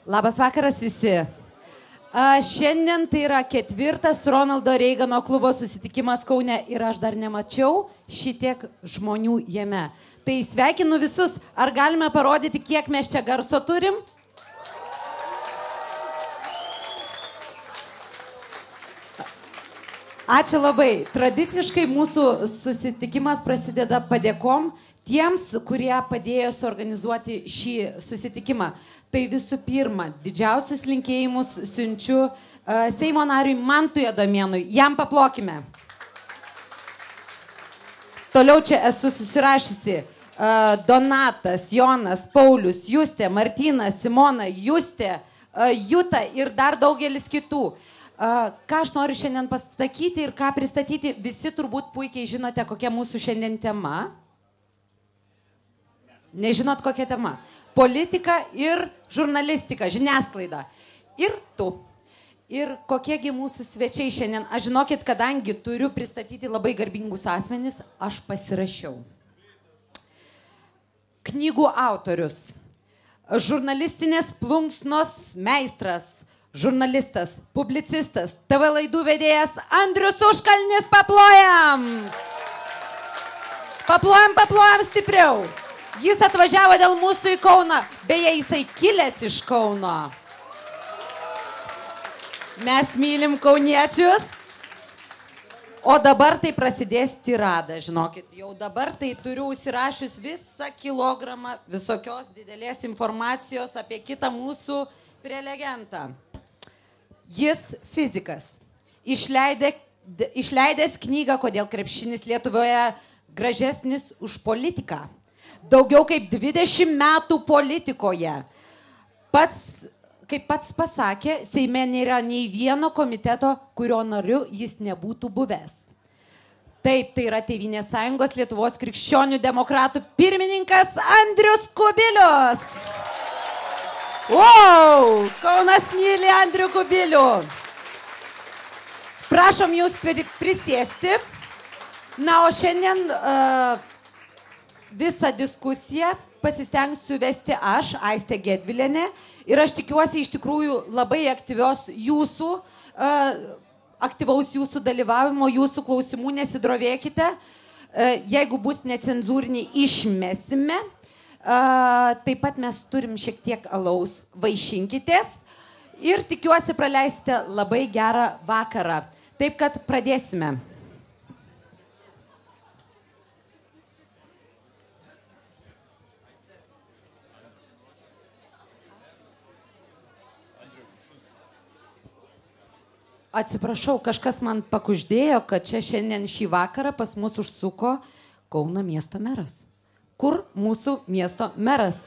Labas vakaras visi. Šiandien tai yra 4. Ronaldo Reigano klubo susitikimas Kaune ir aš dar nemačiau šitiek žmonių jame. Tai sveikinu visus. Ar galime parodyti, kiek mes čia garso turim? Ačiū labai. Tradiciškai mūsų susitikimas prasideda padėkom tiems, kurie padėjo suorganizuoti šį susitikimą. Tai visų pirma, didžiausius linkėjimus siunčiu Seimo nariui Mantui Adomėnui. Jam paplokime. Toliau čia esu susirašysi. Donatas, Jonas, Paulius, Justė, Martynas, Simona, Justė, Juta ir dar daugelis kitų. Ką aš noriu šiandien pasakyti ir ką pristatyti, visi turbūt puikiai žinote, kokia mūsų šiandien tema. Nežinot, kokia tema? Politika ir žurnalistika, žiniasklaida. Ir tu. Ir kokiegi mūsų svečiai šiandien. Aš žinokit, kadangi turiu pristatyti labai garbingus asmenis, aš pasirašiau. Knygų autorius. Žurnalistinės plunksnos meistras. Žurnalistas, publicistas, TV laidų vedėjas Andrius Užkalnis. Paplojam! Paplojam stipriau. Jis atvažiavo dėl mūsų į Kauną. Beje, jisai kilęs iš Kauno. Mes mylim kauniečius. O dabar tai prasidės tirada, žinokit. Jau dabar tai turiu užsirašius visą kilogramą visokios didelės informacijos apie kitą mūsų prelegentą. Jis fizikas. Išleidęs knygą Kodėl krepšinis Lietuvoje gražesnis už politiką. Daugiau kaip 20 metų politikoje. Kaip pats pasakė, Seime nėra nei vieno komiteto, kurio nariu jis nebūtų buvęs. Taip, tai yra Tėvynės sąjungos Lietuvos krikščionių demokratų pirmininkas Andrius Kubilius. Wow! Kaunas myli Andrių Kubilių. Prašom jūs prisėsti. Na, o šiandien visą diskusiją pasistengsiu vesti aš, Aistė Gedvilienė. Ir aš tikiuosi iš tikrųjų labai aktyvaus jūsų dalyvavimo, jūsų klausimų, nesidrovėkite. Jeigu bus necenzūriniai, išmesime. Taip pat mes turim šiek tiek alaus, vaišinkitės ir tikiuosi praleisite labai gerą vakarą. Taip kad pradėsime. Atsiprašau, kažkas man pakuždėjo, kad čia šiandien šį vakarą pas mus užsuko Kauno miesto meras. Kur mūsų miesto meras?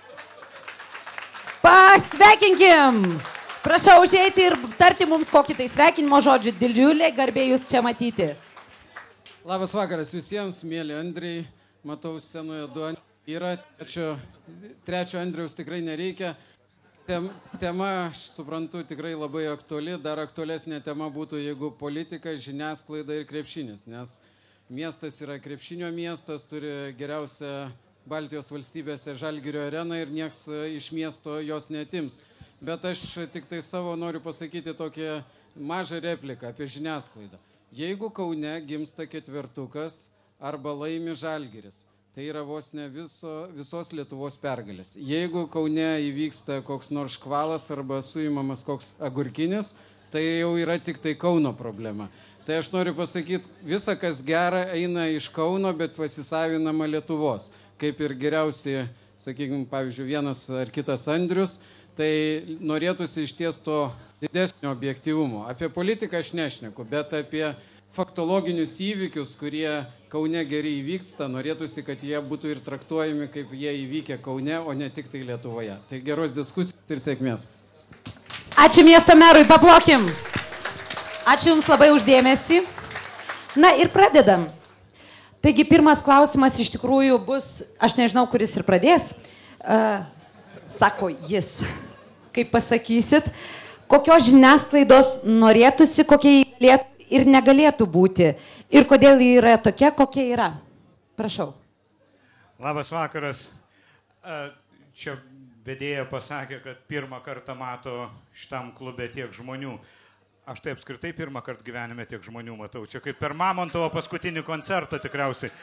Pasveikinkim! Prašau užeiti ir tarti mums kokį tai sveikinimo žodžių. Didžiulė garbė jūs čia matyti. Labas vakaras visiems, mėly Andriai. Matau scenoje du yra. Trečio Andriaus tikrai nereikia. Tema, aš suprantu, tikrai labai aktuali. Dar aktualesnė tema būtų, jeigu politika, žiniasklaida ir krepšinis. Nes miestas yra krepšinio miestas, turi geriausią Baltijos valstybėse Žalgirio areną ir nieks iš miesto jos netims. Bet aš tik tai savo noriu pasakyti tokią mažą repliką apie žiniasklaidą. Jeigu Kaune gimsta ketvertukas arba laimi Žalgiris, tai yra vos ne visos Lietuvos pergalės. Jeigu Kaune įvyksta koks nors škvalas arba suimamas koks agurkinis, tai jau yra tik tai Kauno problema. Tai aš noriu pasakyti, visa, kas gera, eina iš Kauno, bet pasisavinama Lietuvos. Kaip ir geriausiai, sakykime, pavyzdžiui, vienas ar kitas Andrius, tai norėtųsi iš ties to didesnio objektyvumo. Apie politiką aš nešneku, bet apie faktologinius įvykius, kurie Kaune gerai įvyksta, norėtųsi, kad jie būtų ir traktuojami, kaip jie įvykę Kaune, o ne tik tai Lietuvoje. Tai geros diskusijos ir sėkmės. Ačiū miesto merui, paplokim. Ačiū Jums labai uždėmesį. Na ir pradedam. Taigi pirmas klausimas iš tikrųjų bus, aš nežinau, kuris ir pradės, sako jis, kaip pasakysit, kokios žiniasklaidos norėtųsi, kokie galėtų ir negalėtų būti ir kodėl ji yra tokia, kokia yra. Prašau. Labas vakaras. Čia vedėja pasakė, kad pirmą kartą mato šitam klube tiek žmonių. Aš tai apskritai pirmą kartą gyvenime tiek žmonių matau. Čia kaip per Mamontovo paskutinį koncertą tikriausiai.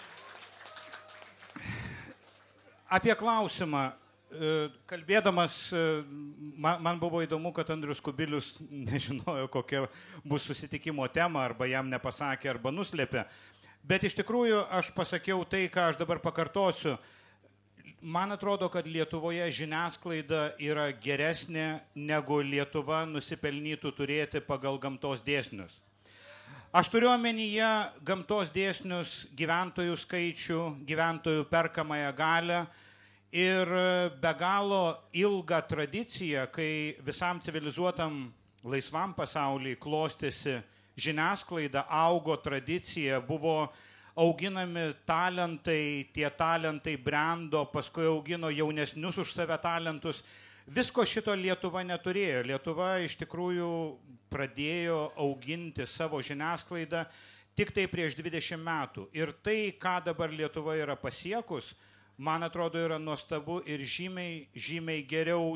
Apie klausimą. Kalbėdamas, man buvo įdomu, kad Andrius Kubilius nežinojo, kokia bus susitikimo tema, arba jam nepasakė, arba nuslėpė. Bet iš tikrųjų aš pasakiau tai, ką aš dabar pakartosiu. Man atrodo, kad Lietuvoje žiniasklaida yra geresnė, negu Lietuva nusipelnytų turėti pagal gamtos dėsnius. Aš turiu omenyje gamtos dėsnius, gyventojų skaičių, gyventojų perkamąją galią, ir be galo ilgą tradiciją, kai visam civilizuotam laisvam pasauliui klostėsi žiniasklaida, augo tradicija, buvo auginami talentai, tie talentai brendo, paskui augino jaunesnius už save talentus. Visko šito Lietuva neturėjo. Lietuva iš tikrųjų pradėjo auginti savo žiniasklaidą tik tai prieš 20 metų. Ir tai, ką dabar Lietuva yra pasiekus, man atrodo, yra nuostabu ir žymiai, žymiai geriau,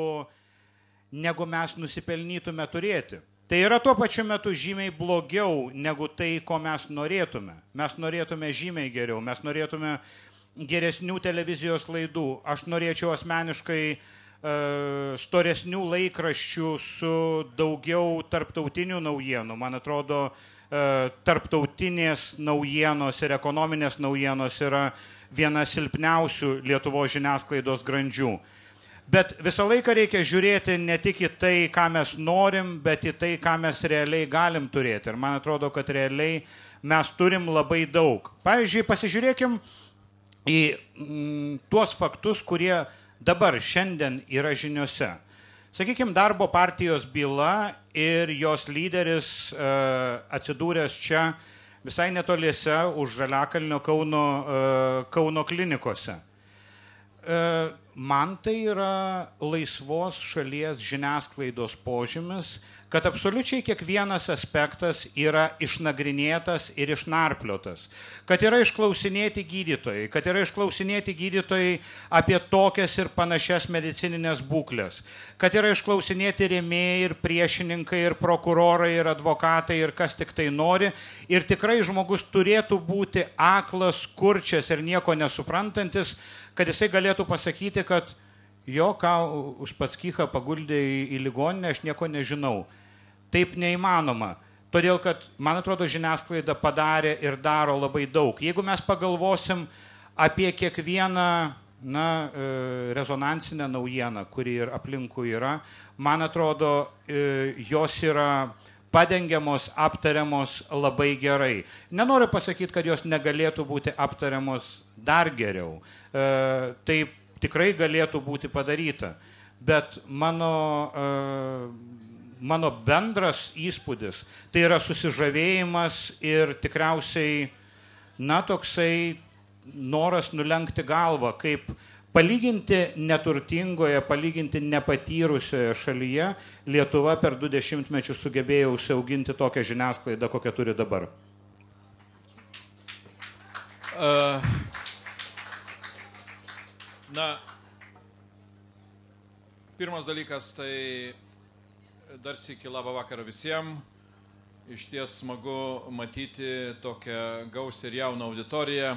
negu mes nusipelnytume turėti. Tai yra tuo pačiu metu žymiai blogiau, negu tai, ko mes norėtume. Mes norėtume žymiai geriau, mes norėtume geresnių televizijos laidų. Aš norėčiau asmeniškai storesnių laikraščių su daugiau tarptautinių naujienų. Man atrodo, tarptautinės naujienos ir ekonominės naujienos yra viena silpniausių Lietuvos žiniasklaidos grandžių. Bet visą laiką reikia žiūrėti ne tik į tai, ką mes norim, bet į tai, ką mes realiai galim turėti. Ir man atrodo, kad realiai mes turim labai daug. Pavyzdžiui, pasižiūrėkim į tuos faktus, kurie dabar šiandien yra žiniose. Sakykime, Darbo partijos byla ir jos lyderis atsidūręs čia visai netoliese už Žaliakalnio Kauno klinikose. Man tai yra laisvos šalies žiniasklaidos požymis, kad absoliučiai kiekvienas aspektas yra išnagrinėtas ir išnarpliotas. Kad yra išklausinėti gydytojai apie tokias ir panašias medicininės būklės. Kad yra išklausinėti rėmėjai ir priešininkai ir prokurorai ir advokatai ir kas tik tai nori. Ir tikrai žmogus turėtų būti aklas, kurčias ir nieko nesuprantantis, kad jisai galėtų pasakyti, kad jo, ką Uspaskichą paguldė į ligoninę, aš nieko nežinau. Taip neįmanoma. Todėl, kad, man atrodo, žiniasklaida padarė ir daro labai daug. Jeigu mes pagalvosim apie kiekvieną rezonansinę naujieną, kuri ir aplinkui yra, man atrodo, jos yra padengiamos, aptariamos labai gerai. Nenoriu pasakyti, kad jos negalėtų būti aptariamos dar geriau. Taip tikrai galėtų būti padaryta. Bet mano bendras įspūdis tai yra susižavėjimas ir tikriausiai, toksai noras nulenkti galvą, kaip palyginti neturtingoje, palyginti nepatyrusioje šalyje Lietuva per 20 mečius sugebėjo užsiauginti tokią žiniasklaidą, kokią turi dabar. Pirmas dalykas, tai dar sykį labą vakarą visiems. Iš ties smagu matyti tokią gausią ir jauną auditoriją,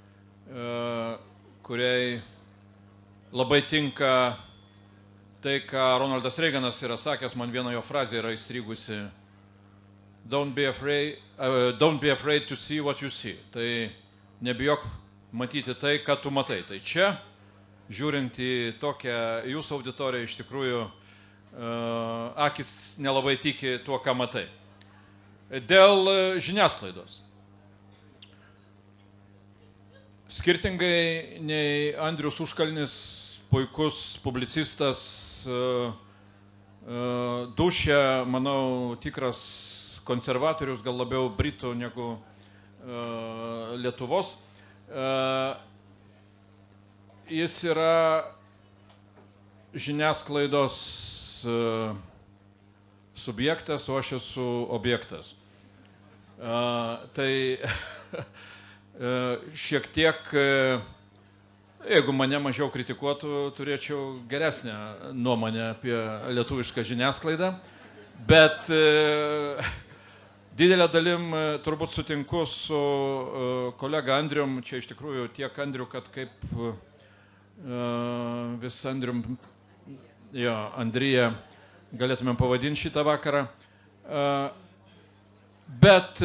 kuriai labai tinka tai, ką Ronaldas Reiganas yra sakęs, man viena jo frazė yra įstrigusi. Don't be afraid to see what you see. Tai nebijok matyti tai, ką tu matai. Tai čia, žiūrint į tokią jūsų auditoriją, iš tikrųjų akis nelabai tiki tuo, ką matai. Dėl žiniasklaidos. Skirtingai nei Andrius Užkalnis, puikus publicistas, Dūšia, manau, tikras konservatorius, gal labiau Britų negu Lietuvos. Jis yra žiniasklaidos subjektas, o aš esu objektas. Tai šiek tiek Jeigu mane mažiau kritikuotų, turėčiau geresnę nuomonę apie lietuvišką žiniasklaidą, bet didelę dalim turbūt sutinku su kolega Andrium, čia iš tikrųjų tiek Andriu, kad kaip vis Andrium, jo, Andrija galėtumėm pavadinti šitą vakarą, bet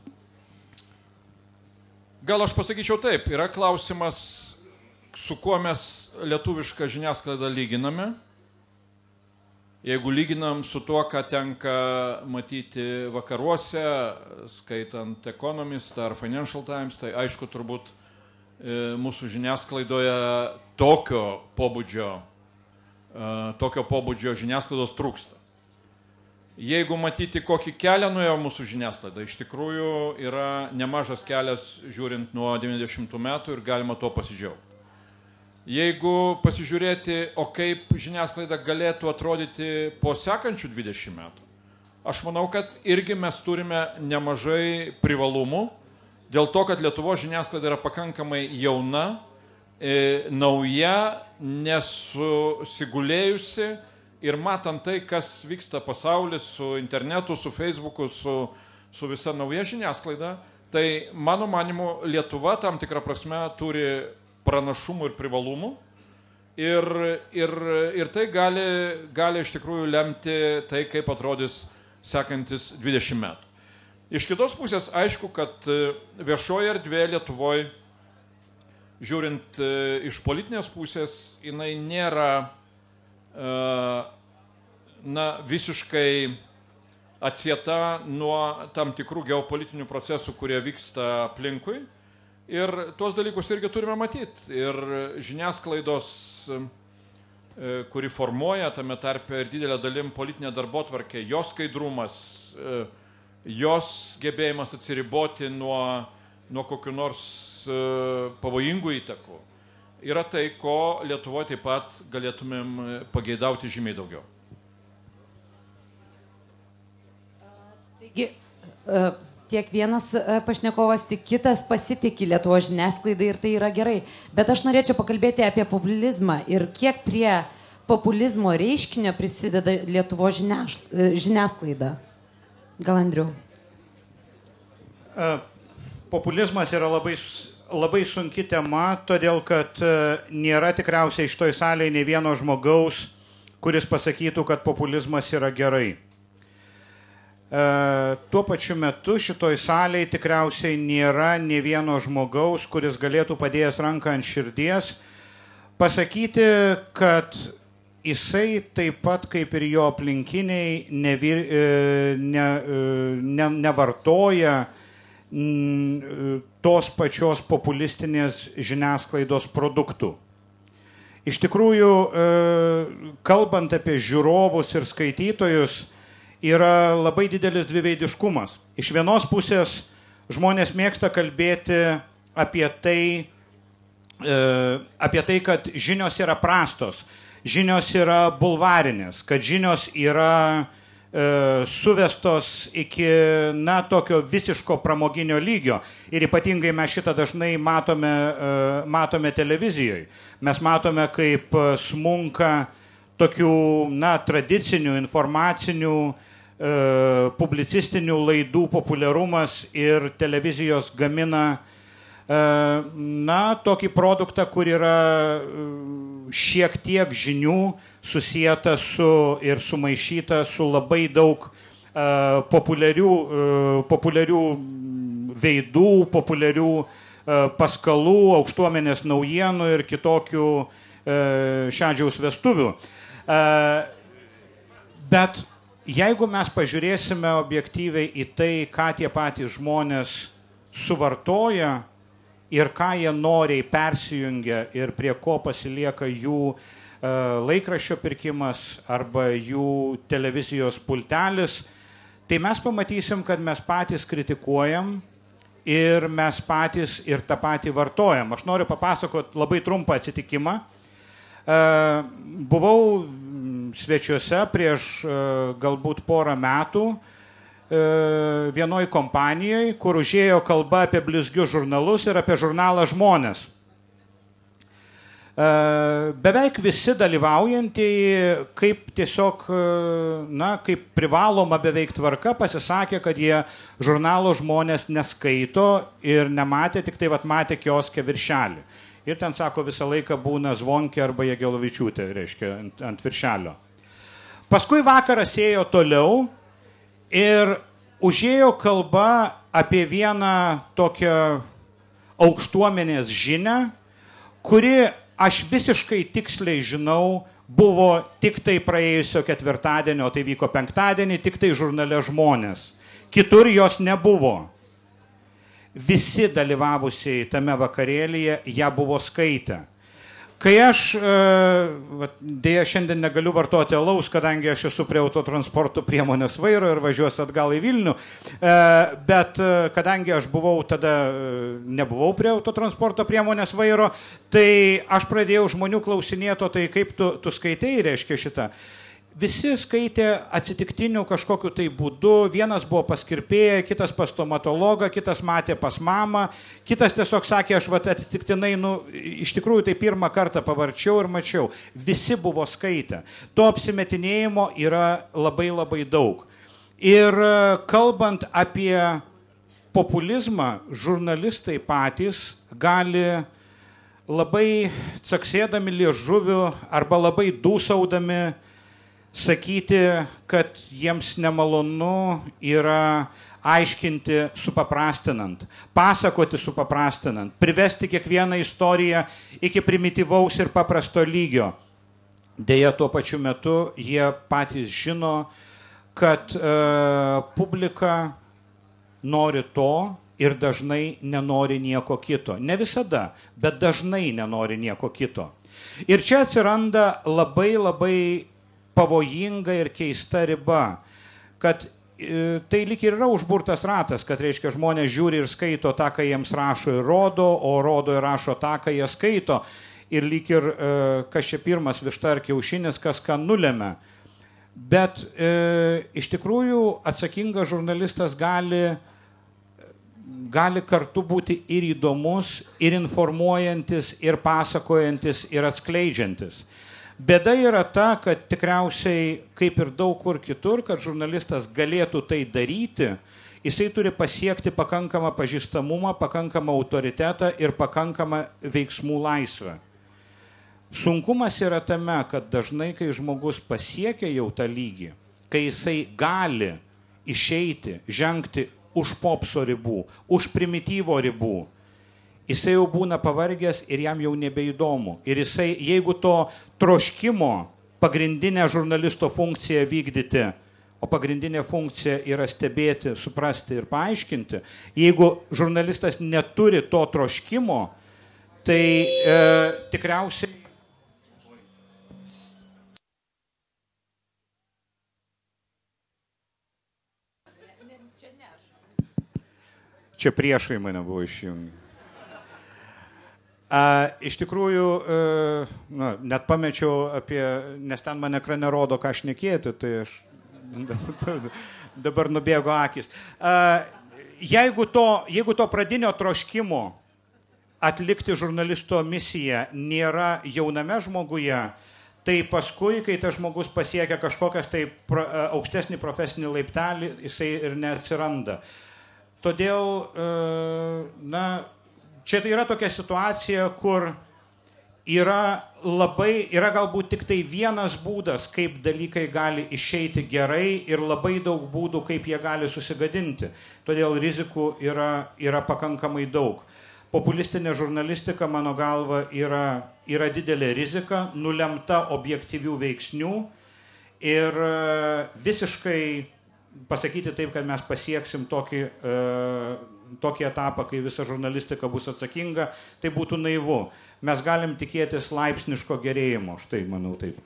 gal aš pasakyčiau taip, yra klausimas, su kuo mes lietuvišką žiniasklaidą lyginame. Jeigu lyginam su tuo, ką tenka matyti vakaruose, skaitant Economist ar Financial Times, tai aišku, turbūt mūsų žiniasklaidoje tokio pobūdžio žiniasklaidos trūksta. Jeigu matyti, kokį kelią nuėjo mūsų žiniasklaida, iš tikrųjų yra nemažas kelias žiūrint nuo 90 metų ir galima tuo pasidžiaugti. Jeigu pasižiūrėti, o kaip žiniasklaida galėtų atrodyti po sekančių 20 metų, aš manau, kad irgi mes turime nemažai privalumų, dėl to, kad Lietuvos žiniasklaida yra pakankamai jauna, nauja, nesusigulėjusi ir matant tai, kas vyksta pasaulis su internetu, su Facebooku, su visa nauja žiniasklaida, tai mano manimu Lietuva tam tikrą prasme turi pranašumų ir privalumų ir tai gali iš tikrųjų lemti tai, kaip atrodys sekantis 20 metų. Iš kitos pusės, aišku, kad viešoji erdvė Lietuvoje, žiūrint iš politinės pusės, jinai nėra visiškai atsieta nuo tam tikrų geopolitinių procesų, kurie vyksta aplinkui. Ir tuos dalykus irgi turime matyti. Ir žiniasklaidos, kuri formuoja tame tarpe ir didelę dalim politinę darbotvarkę, jos skaidrumas, jos gebėjimas atsiriboti nuo kokių nors pavojingų įtakų, yra tai, ko Lietuvoje taip pat galėtumėm pageidauti žymiai daugiau. Taigi, tiek vienas pašnekovas, tik kitas pasitikė Lietuvos žiniasklaidai ir tai yra gerai. Bet aš norėčiau pakalbėti apie populizmą ir kiek prie populizmo reiškinio prisideda Lietuvos žiniasklaida. Gal Andriu? Populizmas yra labai sunki tema, todėl kad nėra tikriausiai iš toj salėje nei vieno žmogaus, kuris pasakytų, kad populizmas yra gerai. Tuo pačiu metu šitoj salėje tikriausiai nėra nei vieno žmogaus, kuris galėtų padėjęs ranką ant širdies pasakyti, kad jisai taip pat kaip ir jo aplinkiniai nevartoja tos pačios populistinės žiniasklaidos produktų. Iš tikrųjų, kalbant apie žiūrovus ir skaitytojus, yra labai didelis dviveidiškumas. Iš vienos pusės žmonės mėgsta kalbėti apie tai, kad žinios yra prastos, žinios yra bulvarinės, kad žinios yra suvestos iki, tokio visiško pramoginio lygio. Ir ypatingai mes šitą dažnai matome televizijoje. Mes matome, kaip smunka tokių, tradicinių, informacinių, publicistinių laidų populiarumas ir televizijos gamina tokį produktą, kur yra šiek tiek žinių susijęta ir sumaišyta su labai daug populiarių veidų, populiarių paskalų, aukštuomenės naujienų ir kitokių šiadžiaus vestuvių. Bet jeigu mes pažiūrėsime objektyviai į tai, ką tie patys žmonės suvartoja ir ką jie noriai persijungia ir prie ko pasilieka jų laikraščio pirkimas arba jų televizijos pultelis, tai mes pamatysim, kad mes patys kritikuojam ir mes patys ir tą patį vartojam. Aš noriu papasakoti labai trumpą atsitikimą. Buvau svečiuose prieš galbūt porą metų vienoj kompanijoje, kur užėjo kalba apie blizgius žurnalus ir apie žurnalą Žmonės. beveik visi dalyvaujantieji kaip tiesiog, kaip privaloma beveik tvarka pasisakė, kad jie žurnalo Žmonės neskaito ir nematė, tik tai matė kioske viršelį. Ir ten, sako, visą laiką būna Zvonkė arba Jagelovičiūtė, reiškia, ant viršelio. Paskui vakaras ėjo toliau ir užėjo kalba apie vieną tokią aukštuomenės žinią, kuri, aš visiškai tiksliai žinau, buvo tik tai praėjusio ketvirtadienio, tai vyko penktadienį, tik tai žurnale Žmonės. Kitur jos nebuvo. Visi dalyvavusiai tame vakarėlyje ją buvo skaitę. Kai aš, dėja šiandien negaliu vartoti alaus, kadangi aš esu prie autotransporto priemonės vairo ir važiuosiu atgal į Vilnių, bet kadangi aš nebuvau prie autotransporto priemonės vairo, tai aš pradėjau žmonių klausinėti, tai kaip tu skaitei, reiškia šitą. Visi skaitė atsitiktinių kažkokiu tai būdu, vienas buvo pas kirpėją, kitas pas stomatologą, kitas matė pas mamą, kitas tiesiog sakė, aš atsitiktinai, iš tikrųjų tai pirmą kartą pavarčiau ir mačiau. Visi buvo skaitę. To apsimetinėjimo yra labai labai daug. Ir kalbant apie populizmą, žurnalistai patys gali labai caksėdami liežuviu arba labai dūsaudami sakyti, kad jiems nemalonu yra aiškinti supaprastinant, pasakoti supaprastinant, privesti kiekvieną istoriją iki primityvaus ir paprasto lygio. Deja, tuo pačiu metu jie patys žino, kad publika nori to ir dažnai nenori nieko kito. Ne visada, bet dažnai nenori nieko kito. Ir čia atsiranda labai labai pavojinga ir keista riba, kad tai lyg ir yra užburtas ratas, kad reiškia žmonės žiūri ir skaito tą, ką jiems rašo ir rodo, o rodo ir rašo tą, ką jie skaito. Ir lyg ir kas čia pirmas, višta ar kiaušinis, kas ką nulemia. Bet iš tikrųjų atsakingas žurnalistas gali kartu būti ir įdomus, ir informuojantis, ir pasakojantis, ir atskleidžiantis. Bėda yra ta, kad tikriausiai, kaip ir daug kur kitur, kad žurnalistas galėtų tai daryti, jisai turi pasiekti pakankamą pažįstamumą, pakankamą autoritetą ir pakankamą veiksmų laisvę. Sunkumas yra tame, kad dažnai, kai žmogus pasiekia jau tą lygį, kai jisai gali išeiti, žengti už popso ribų, už primityvo ribų, jisai jau būna pavargęs ir jam jau nebeįdomu. Ir jisai, jeigu to troškimo pagrindinę žurnalisto funkciją vykdyti, o pagrindinė funkcija yra stebėti, suprasti ir paaiškinti, jeigu žurnalistas neturi to troškimo, tai tikriausiai... Čia priešai mane buvo išjungi. Iš tikrųjų, net pamečiau apie, nes ten man ekrane rodo, ką šnekėti, tai aš dabar nubėgo akis. Jeigu to pradinio troškimo atlikti žurnalisto misiją nėra jauname žmoguje, tai paskui, kai tas žmogus pasiekia kažkokias tai aukštesnį profesinį laiptelį, jisai ir neatsiranda. Todėl, čia tai yra tokia situacija, kur yra galbūt tik tai vienas būdas, kaip dalykai gali išeiti gerai ir labai daug būdų, kaip jie gali susigadinti. Todėl rizikų yra pakankamai daug. Populistinė žurnalistika, mano galva, yra didelė rizika, nulemta objektyvių veiksnių ir visiškai pasakyti taip, kad mes pasieksim tokį etapą, kai visa žurnalistika bus atsakinga, tai būtų naivu. Mes galim tikėtis laipsniško gerėjimo, štai manau taip.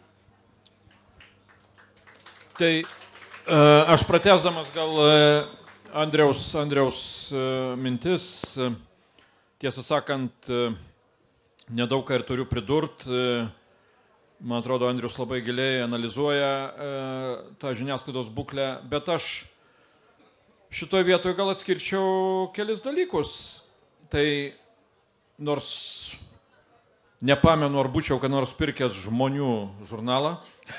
Tai aš pratęsdamas gal Andriaus mintis, tiesą sakant, nedaug ką ir turiu pridurt. Man atrodo, Andrius labai giliai analizuoja tą žiniasklaidos būklę, bet aš šitoje vietoje gal atskirčiau kelis dalykus. Tai nors Nepamenu, ar būčiau ką nors pirkęs žmonių žurnalą.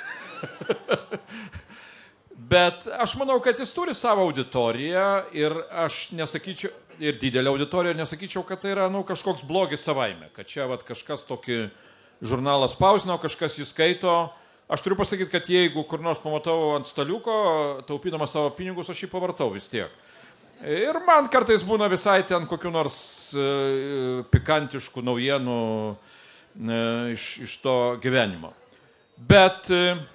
Bet aš manau, kad jis turi savo auditoriją ir aš nesakyčiau, ir didelę auditoriją, ir nesakyčiau, kad tai yra kažkoks blogis savaime, kad čia kažkas tokį žurnalą spausino, kažkas jį skaito. Aš turiu pasakyti, kad jeigu kur nors pamatau ant staliuko, taupydamas savo pinigus, aš jį pavartau vis tiek. Ir man kartais būna visai ten kokių nors pikantiškų naujienų iš to gyvenimo. Bet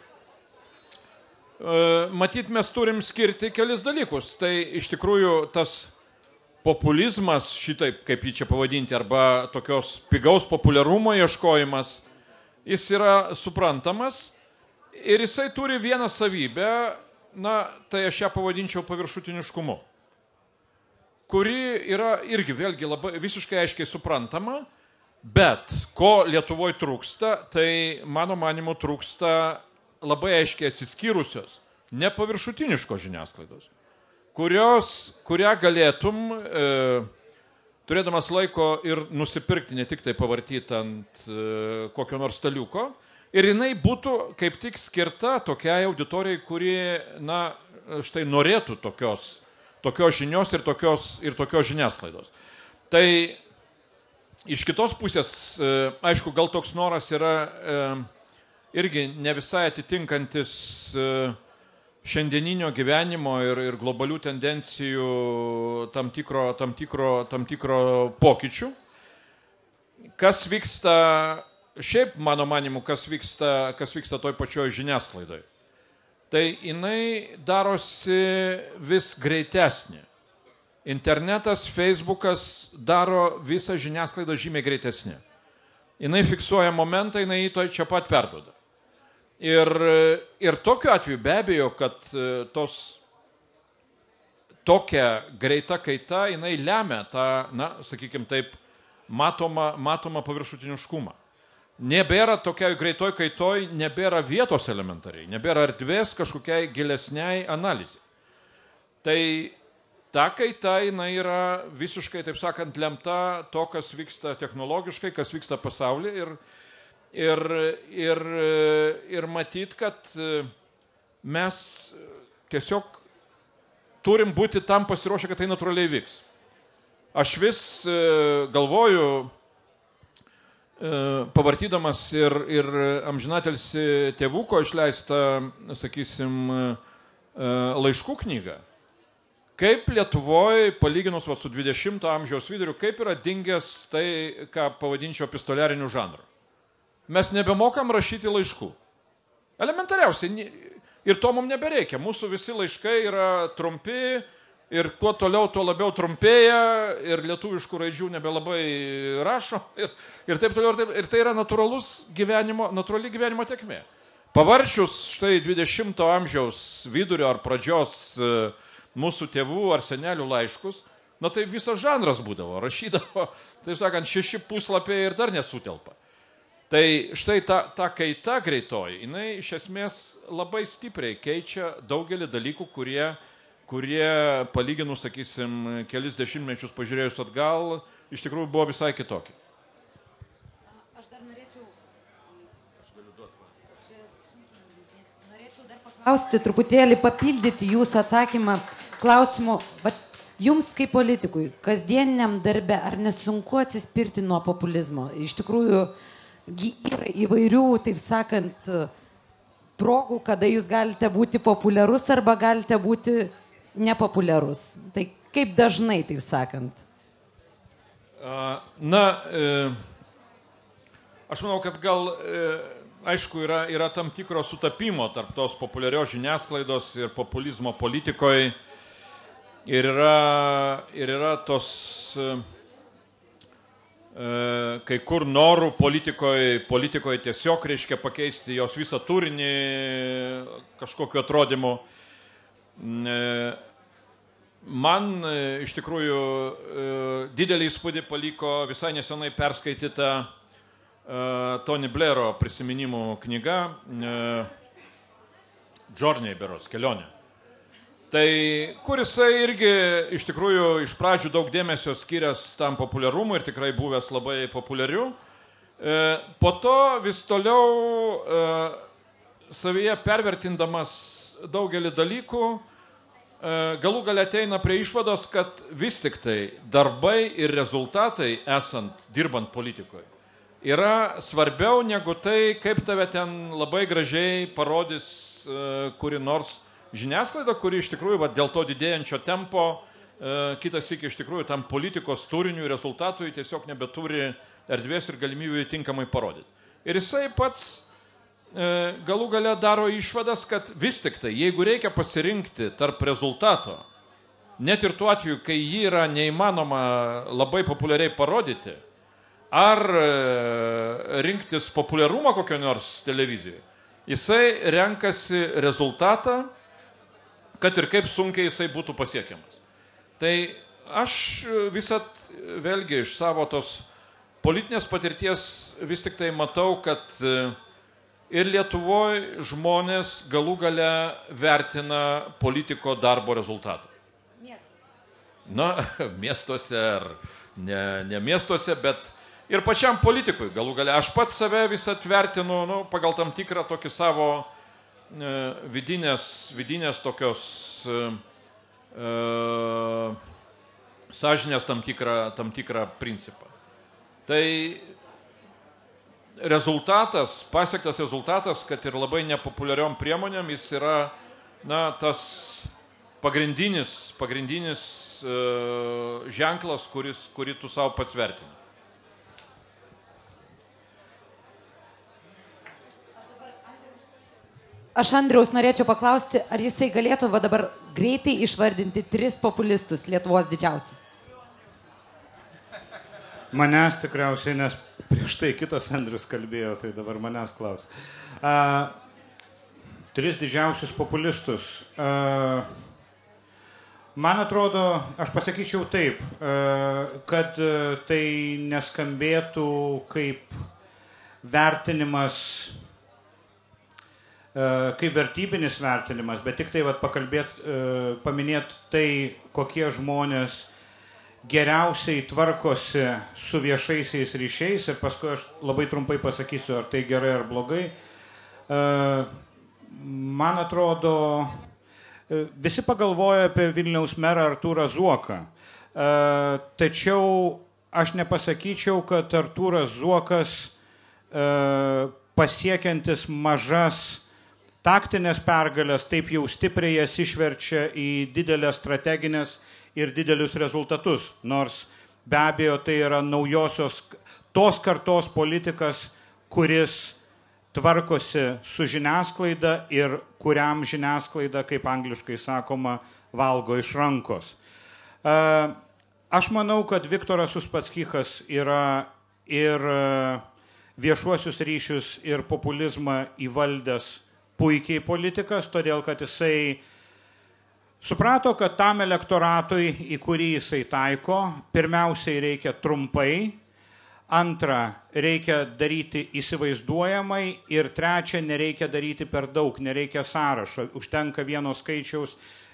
matyt, mes turim skirti kelis dalykus. Tai iš tikrųjų tas populizmas, šitaip kaip jį čia pavadinti, arba tokios pigaus populiarumo ieškojimas, jis yra suprantamas ir jisai turi vieną savybę, tai aš ją pavadinčiau paviršutiniškumu, kuri yra irgi vėlgi labai visiškai aiškiai suprantama, bet ko Lietuvoje trūksta, tai mano manimu trūksta labai aiškiai atsiskyrusios, nepaviršutiniškos žiniasklaidos, kurią galėtum, turėdamas laiko ir nusipirkti, ne tik tai pavartyti ant kokio nors staliuko, ir jinai būtų kaip tik skirta tokiai auditorijai, kuri, štai norėtų tokios žinios ir tokios žiniasklaidos. Tai iš kitos pusės, aišku, gal toks noras yra irgi ne visai atitinkantis šiandieninio gyvenimo ir globalių tendencijų tam tikro pokyčių. Kas vyksta, šiaip mano manimu, kas vyksta toj pačioj žiniasklaidoj. Tai jinai darosi vis greitesnė. Internetas, Facebookas daro visą žiniasklaidą žymiai greitesnė. Jinai fiksuoja momentą, jinai jį toj čia pat perduoda. Ir tokiu atveju be abejo, kad tokia greita kaita, jinai lemia tą, sakykime taip, matomą paviršutiniškumą. Nebėra tokiai greitoj kaitoj, nebėra vietos elementariai, nebėra erdvės kažkokiai gilesniai analizai. Tai ta kaita, jinai yra visiškai, taip sakant, lemta to, kas vyksta technologiškai, kas vyksta pasaulyje ir matyt, kad mes tiesiog turim būti tam pasiruošę, kad tai natūraliai vyks. Aš vis galvoju, pavartydamas ir amžinatelsi tėvuko išleistą, sakysim, laiškų knygą, kaip Lietuvoje, palyginus su 20 amžiaus viduriu, kaip yra dingęs tai, ką pavadinčiau epistoliariniu žanru. Mes nebemokam rašyti laiškų. Elementariausiai. Ir to mums nebereikia. Mūsų visi laiškai yra trumpi ir kuo toliau, tuo labiau trumpėja ir lietuviškų raidžių nebelabai rašo ir taip toliau. Ir tai yra natūrali gyvenimo tėkmė. Pavarčius štai 20 amžiaus vidurio ar pradžios mūsų tėvų ar senelių laiškus, tai visas žanras būdavo. Rašydavo, taip sakant, 6 puslapiai ir dar nesutelpa. Tai štai ta kaita greitoji, jinai iš esmės labai stipriai keičia daugelį dalykų, kurie palyginus, sakysim, kelis dešimtmečius pažiūrėjus atgal, iš tikrųjų buvo visai kitokie. Aš dar norėčiau dar paklausti, truputėlį papildyti jūsų atsakymą klausimu. Jums kaip politikui, kasdieniniam darbe, ar nesunku atsispirti nuo populizmo? Iš tikrųjų, yra įvairių, taip sakant, progų, kada jūs galite būti populiarus arba galite būti nepopuliarus. Tai kaip dažnai, taip sakant? Aš manau, kad gal, aišku, yra tam tikro sutapimo tarp tos populiarios žiniasklaidos ir populizmo politikoje. Ir yra tos kai kur norų politikoje tiesiog reiškia pakeisti jos visą turinį kažkokiu atrodymu. Man iš tikrųjų didelį įspūdį paliko visai nesenai perskaityta Tony Blairo prisiminimų knyga Journey berods, kelionė. Tai kur jisai irgi iš tikrųjų iš pradžių daug dėmesio skyręs tam populiarumui ir tikrai buvęs labai populiariu, Po to vis toliau savyje pervertindamas daugelį dalykų, galų gale ateina prie išvados, kad vis tik tai darbai ir rezultatai dirbant politikoje yra svarbiau negu tai, kaip tave ten labai gražiai parodys kuri nors žiniasklaida, kuri iš tikrųjų dėl to didėjančio tempo kitas iki iš tikrųjų tam politikos turinių ir rezultatui tiesiog nebeturi erdvės ir galimybių tinkamai parodyti. Ir jisai pats galų gale daro išvadas, kad vis tik tai, jeigu reikia pasirinkti tarp rezultato, net ir tuo atveju, kai jį yra neįmanoma labai populiariai parodyti, ar rinktis populiarumą kokio nors televizijoje, jisai renkasi rezultatą, kad ir kaip sunkiai jisai būtų pasiekiamas. Tai aš visat vėlgi iš savo tos politinės patirties vis tik tai matau, kad ir Lietuvoje žmonės galų gale vertina politiko darbo rezultatą. Miestuose. Na, miestuose ar ne miestuose, bet ir pačiam politikui galų gale. Aš pats save visat vertinu pagal tam tikrą tokį savo vidinės tokios sąžinės tam tikrą principą. Tai pasiektas rezultatas, kad ir labai nepopuliariom priemonėm, jis yra tas pagrindinis ženklas, kurį tu savo pats vertini. Aš Andriaus norėčiau paklausti, ar jisai galėtų dabar greitai išvardinti 3 populistus Lietuvos didžiausius? Manęs tikriausiai, nes prieš tai kitas Andrius kalbėjo, tai dabar manęs klaus. 3 didžiausius populistus. Man atrodo, aš pasakyčiau taip, kad tai neskambėtų kaip vertinimas, kaip vertybinis vertinimas, bet tik tai paminėti tai, kokie žmonės geriausiai tvarkosi su viešaisiais ryšiais ir paskui aš labai trumpai pasakysiu, ar tai gerai ar blogai. Man atrodo, visi pagalvoja apie Vilniaus merą Artūrą Zuoką. Tačiau aš nepasakyčiau, kad Artūras Zuokas pasiekiantis mažas taktinės pergalės taip jau stipriai jas išverčia į didelės strateginės ir didelius rezultatus, nors be abejo tai yra naujosios tos kartos politikas, kuris tvarkosi su žiniasklaida ir kuriam žiniasklaida, kaip angliškai sakoma, valgo iš rankos. Aš manau, kad Viktoras Uspaskichas yra ir viešuosius ryšius ir populizmą įvaldęs puikiai politikas, todėl kad jisai suprato, kad tam elektoratui, į kurį jisai taiko, pirmiausiai reikia trumpai, antra, reikia daryti įsivaizduojamai ir trečia, nereikia daryti per daug, nereikia sąrašo, užtenka vieno skaičiaus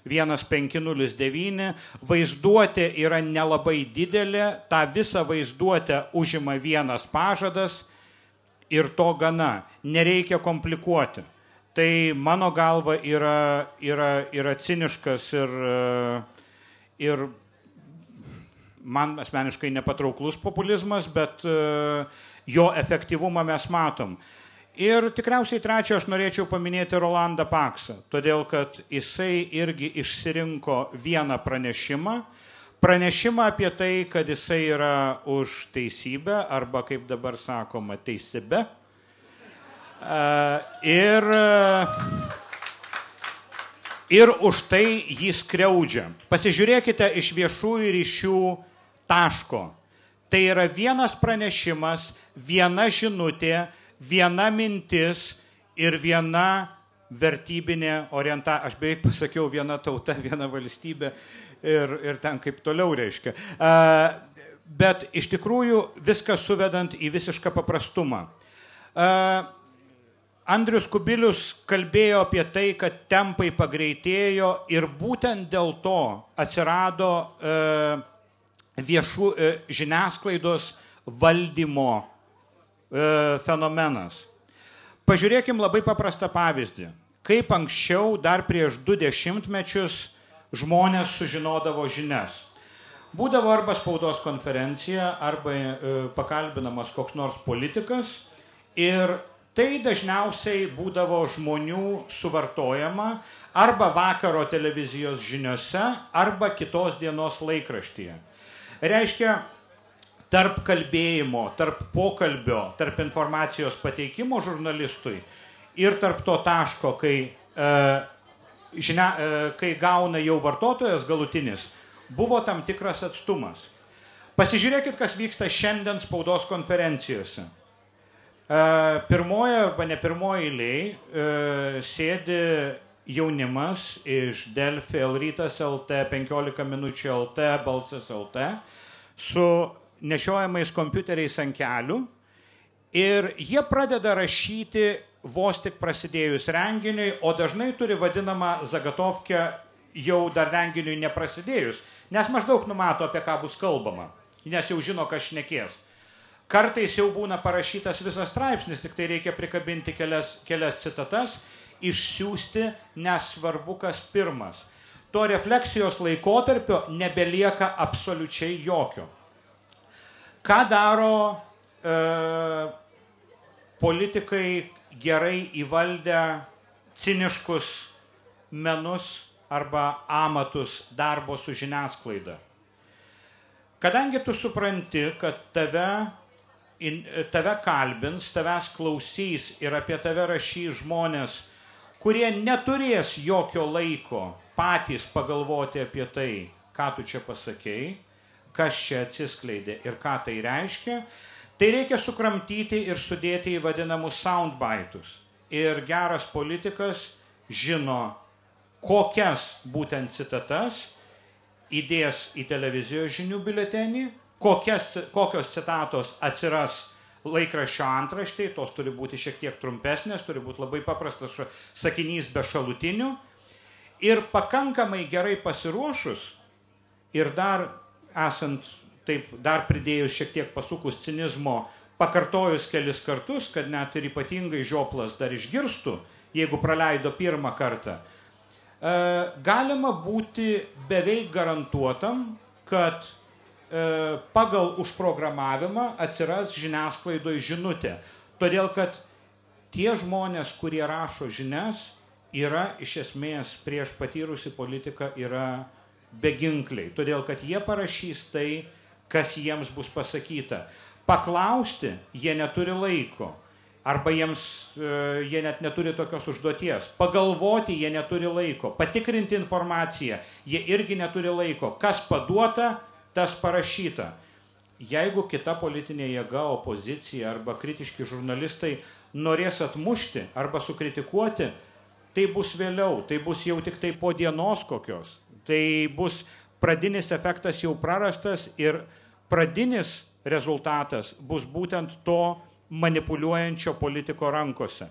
1509, vaizduotė yra nelabai didelė, tą visą vaizduotę užima vienas pažadas ir to gana, nereikia komplikuoti. Tai mano galva yra ciniškas ir man asmeniškai nepatrauklus populizmas, bet jo efektyvumą mes matom. Ir tikriausiai trečia, aš norėčiau paminėti Rolandą Paksą, todėl kad jisai irgi išsirinko vieną pranešimą apie tai, kad jisai yra už teisybę, arba kaip dabar sakoma, teisybę. Ir už tai jį skriaudžia. Pasižiūrėkite iš viešųjų ryšių taško. Tai yra vienas pranešimas, viena žinutė, viena mintis ir viena vertybinė orientacija. Aš beveik pasakiau viena tauta, viena valstybė ir ten kaip toliau reiškia. Bet iš tikrųjų viskas suvedant į visišką paprastumą. Andrius Kubilius kalbėjo apie tai, kad tempai pagreitėjo ir būtent dėl to atsirado žiniasklaidos valdymo fenomenas. Pažiūrėkim labai paprastą pavyzdį. Kaip anksčiau, dar prieš 20 mečius, žmonės sužinodavo žinias. Būdavo arba spaudos konferencija, arba pakalbinamas koks nors politikas ir tai dažniausiai būdavo žmonių suvartojama arba vakaro televizijos žiniose, arba kitos dienos laikraštyje. Reiškia, tarp kalbėjimo, tarp pokalbio, tarp informacijos pateikimo žurnalistui ir tarp to taško, kai gauna jau vartotojas galutinis, buvo tam tikras atstumas. Pasižiūrėkit, kas vyksta šiandien spaudos konferencijose. Pirmoje arba ne pirmoje eilėje sėdi jaunimas iš Delfi, Elrytas LT, 15 minučių LT, Balsas LT su nešiojamais kompiuteriais ant kelių ir jie pradeda rašyti vos tik prasidėjus renginiui, o dažnai turi vadinamą zagatovkę jau dar renginiui neprasidėjus, nes maždaug numato, apie ką bus kalbama, nes jau žino, kas šnekės. Kartais jau būna parašytas visas straipsnis, tik tai reikia prikabinti kelias citatas, išsiųsti, nesvarbu, kas pirmas. To refleksijos laikotarpio nebelieka absoliučiai jokio. Ką daro politikai gerai įvaldę ciniškus menus arba amatus darbo su žiniasklaida? Kadangi tu supranti, kad tave kalbins, tavęs klausys ir apie tave rašys žmonės, kurie neturės jokio laiko patys pagalvoti apie tai, ką tu čia pasakei, kas čia atsiskleidė ir ką tai reiškia, tai reikia sukramtyti ir sudėti į vadinamus soundbites. Ir geras politikas žino, kokias būtent citatas įdės į televizijos žinių biuletenį, kokios citatos atsiras laikraščio antraštėje, tos turi būti šiek tiek trumpesnės, turi būti labai paprastas sakinys be šalutinių. Ir pakankamai gerai pasiruošus ir dar esant taip, dar pridėjus šiek tiek pasukus cinizmo, pakartojus kelis kartus, kad net ir ypatingai žioplas dar išgirstų, jeigu praleido pirmą kartą, galima būti beveik garantuotam, kad pagal užprogramavimą atsiras žiniasklaidoje žinutė. Todėl, kad tie žmonės, kurie rašo žinias, yra iš esmės prieš patyrusį politiką yra beginkliai. Todėl, kad jie parašys tai, kas jiems bus pasakyta. Paklausti jie neturi laiko. Arba jie net neturi tokios užduoties. Pagalvoti jie neturi laiko. Patikrinti informaciją jie irgi neturi laiko. Kas paduota, tas parašyta. Jeigu kita politinė jėga, opozicija arba kritiški žurnalistai norės atmušti arba sukritikuoti, tai bus vėliau, tai bus jau tik tai po dienos kokios. Tai bus pradinis efektas jau prarastas ir pradinis rezultatas bus būtent to manipuliuojančio politiko rankose.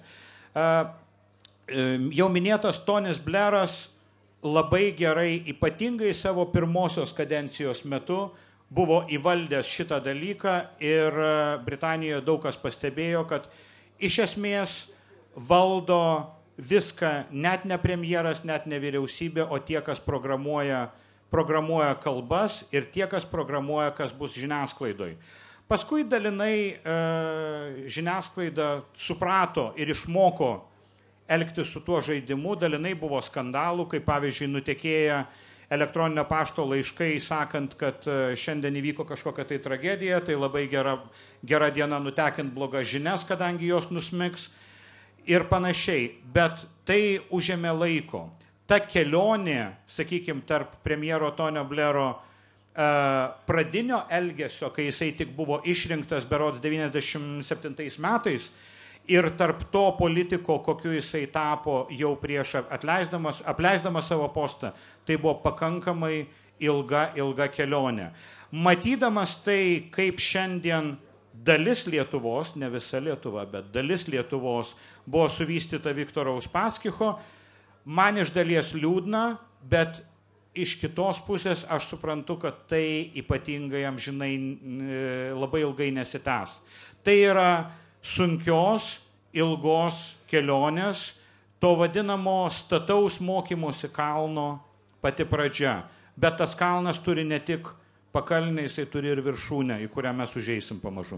Jau minėtas Tonis Blairas labai gerai, ypatingai savo pirmosios kadencijos metu, buvo įvaldęs šitą dalyką ir Britanijoje daug kas pastebėjo, kad iš esmės valdo viską net ne premjeras, net ne vyriausybė, o tie, kas programuoja kalbas ir tie, kas programuoja, kas bus žiniasklaidoj. Paskui dalinai žiniasklaida suprato ir išmoko elgtis su tuo žaidimu, dalinai buvo skandalų, kaip pavyzdžiui nutekėję elektroninio pašto laiškai, sakant, kad šiandien įvyko kažkokia tai tragedija, tai labai gera diena nutekint blogas žinias, kadangi jos nusmigs ir panašiai. Bet tai užėmė laiko. Ta kelionė, sakykime, tarp premjero Tonio Blairo pradinio elgesio, kai jisai tik buvo išrinktas berods 97 metais, ir tarp to politiko, kokiu jisai tapo jau prieš apleisdamas savo postą, tai buvo pakankamai ilga kelionė. Matydamas tai, kaip šiandien dalis Lietuvos, ne visa Lietuva, bet dalis Lietuvos buvo suvystyta Viktoro Uspaskicho, man iš dalies liūdna, bet iš kitos pusės aš suprantu, kad tai ypatingai amžinai labai ilgai nesitęs. Tai yra sunkios, ilgos kelionės, to vadinamo stataus mokymosi kalno pati pradžia. Bet tas kalnas turi ne tik pakalnę, jisai turi ir viršūnę, į kurią mes užeisim pamažu.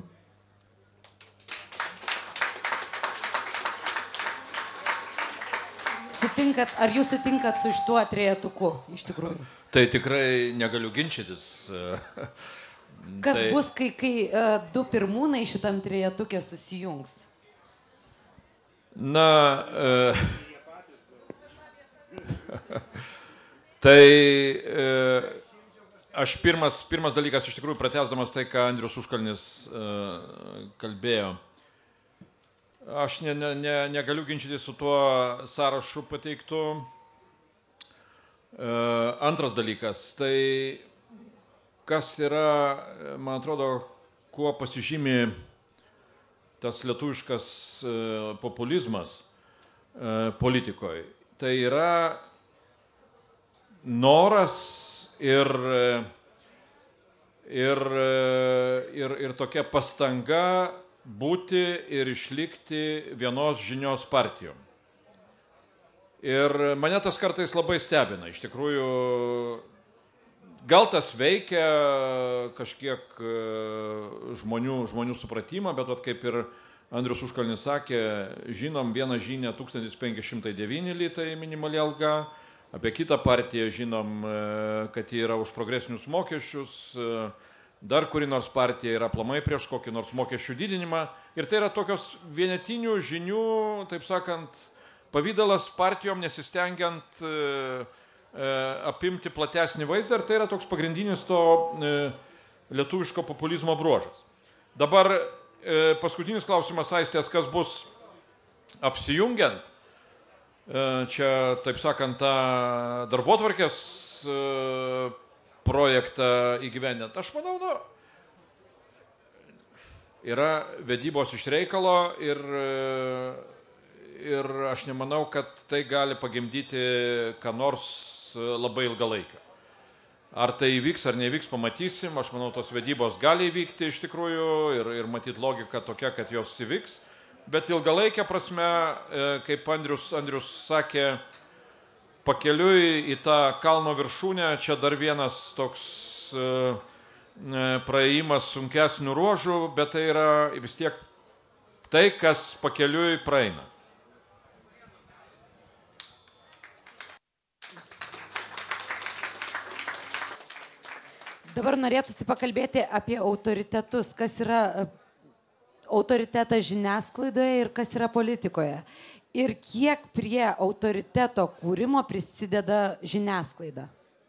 Ar jūs sutinkat su šituo trejetuku, iš tikrųjų? Tai tikrai negaliu ginčytis. Kas bus, kai du pirmūnai šitam trejetukė susijungs? Na, tai aš pirmas dalykas, iš tikrųjų, pratęsdamas tai, ką Andrius Užkalnis kalbėjo. Aš negaliu ginčyti su tuo sąrašu pateiktu. Antras dalykas, tai kas yra, man atrodo, kuo pasižymi tas lietuviškas populizmas politikoje. Tai yra noras ir tokia pastanga būti ir išlikti vienos žinios partijom. Ir mane tas kartais labai stebina. Iš tikrųjų, gal tas veikia kažkiek žmonių supratimą, bet kaip ir Andrius Užkalnis sakė, žinom vieną žinią 1509 litai minimali alga, apie kitą partiją žinom, kad jie yra už progresinius mokesčius, dar kuri nors partija yra aplamai prieš kokį nors mokesčių didinimą. Ir tai yra tokios vienetinių žinių, taip sakant, pavydalas partijom nesistengiant apimti platesnį vaizdą. Ir tai yra toks pagrindinis to lietuviško populizmo bruožas. Dabar paskutinis klausimas, Aistės, kas bus apsijungiant. Čia, taip sakant, tą darbotvarkės projektą įgyvendinant. Aš manau, yra vedybos iš reikalo ir aš nemanau, kad tai gali pagimdyti ką nors labai ilgalaikio. Ar tai įvyks, ar neįvyks, pamatysim. Aš manau, tos vedybos gali įvykti iš tikrųjų ir matyt logika tokia, kad jos įvyks. Bet ilgalaikė prasme, kaip Andrius sakė, pakeliui į tą kalno viršūnę, čia dar vienas toks praėjimas sunkesnių ruožų, bet tai yra vis tiek tai, kas pakeliui praeina. Dabar norėtųsi pakalbėti apie autoritetus. Kas yra autoritetas žiniasklaidoje ir kas yra politikoje? Ir kiek prie autoriteto kūrimo prisideda žiniasklaida?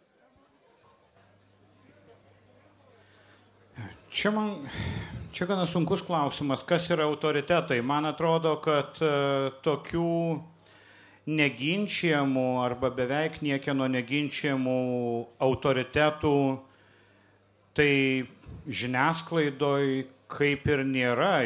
Čia gana sunkus klausimas, kas yra autoritetai. Man atrodo, kad tokių neginčiamų arba beveik niekieno neginčiamų autoritetų tai žiniasklaidoj kaip ir nėra.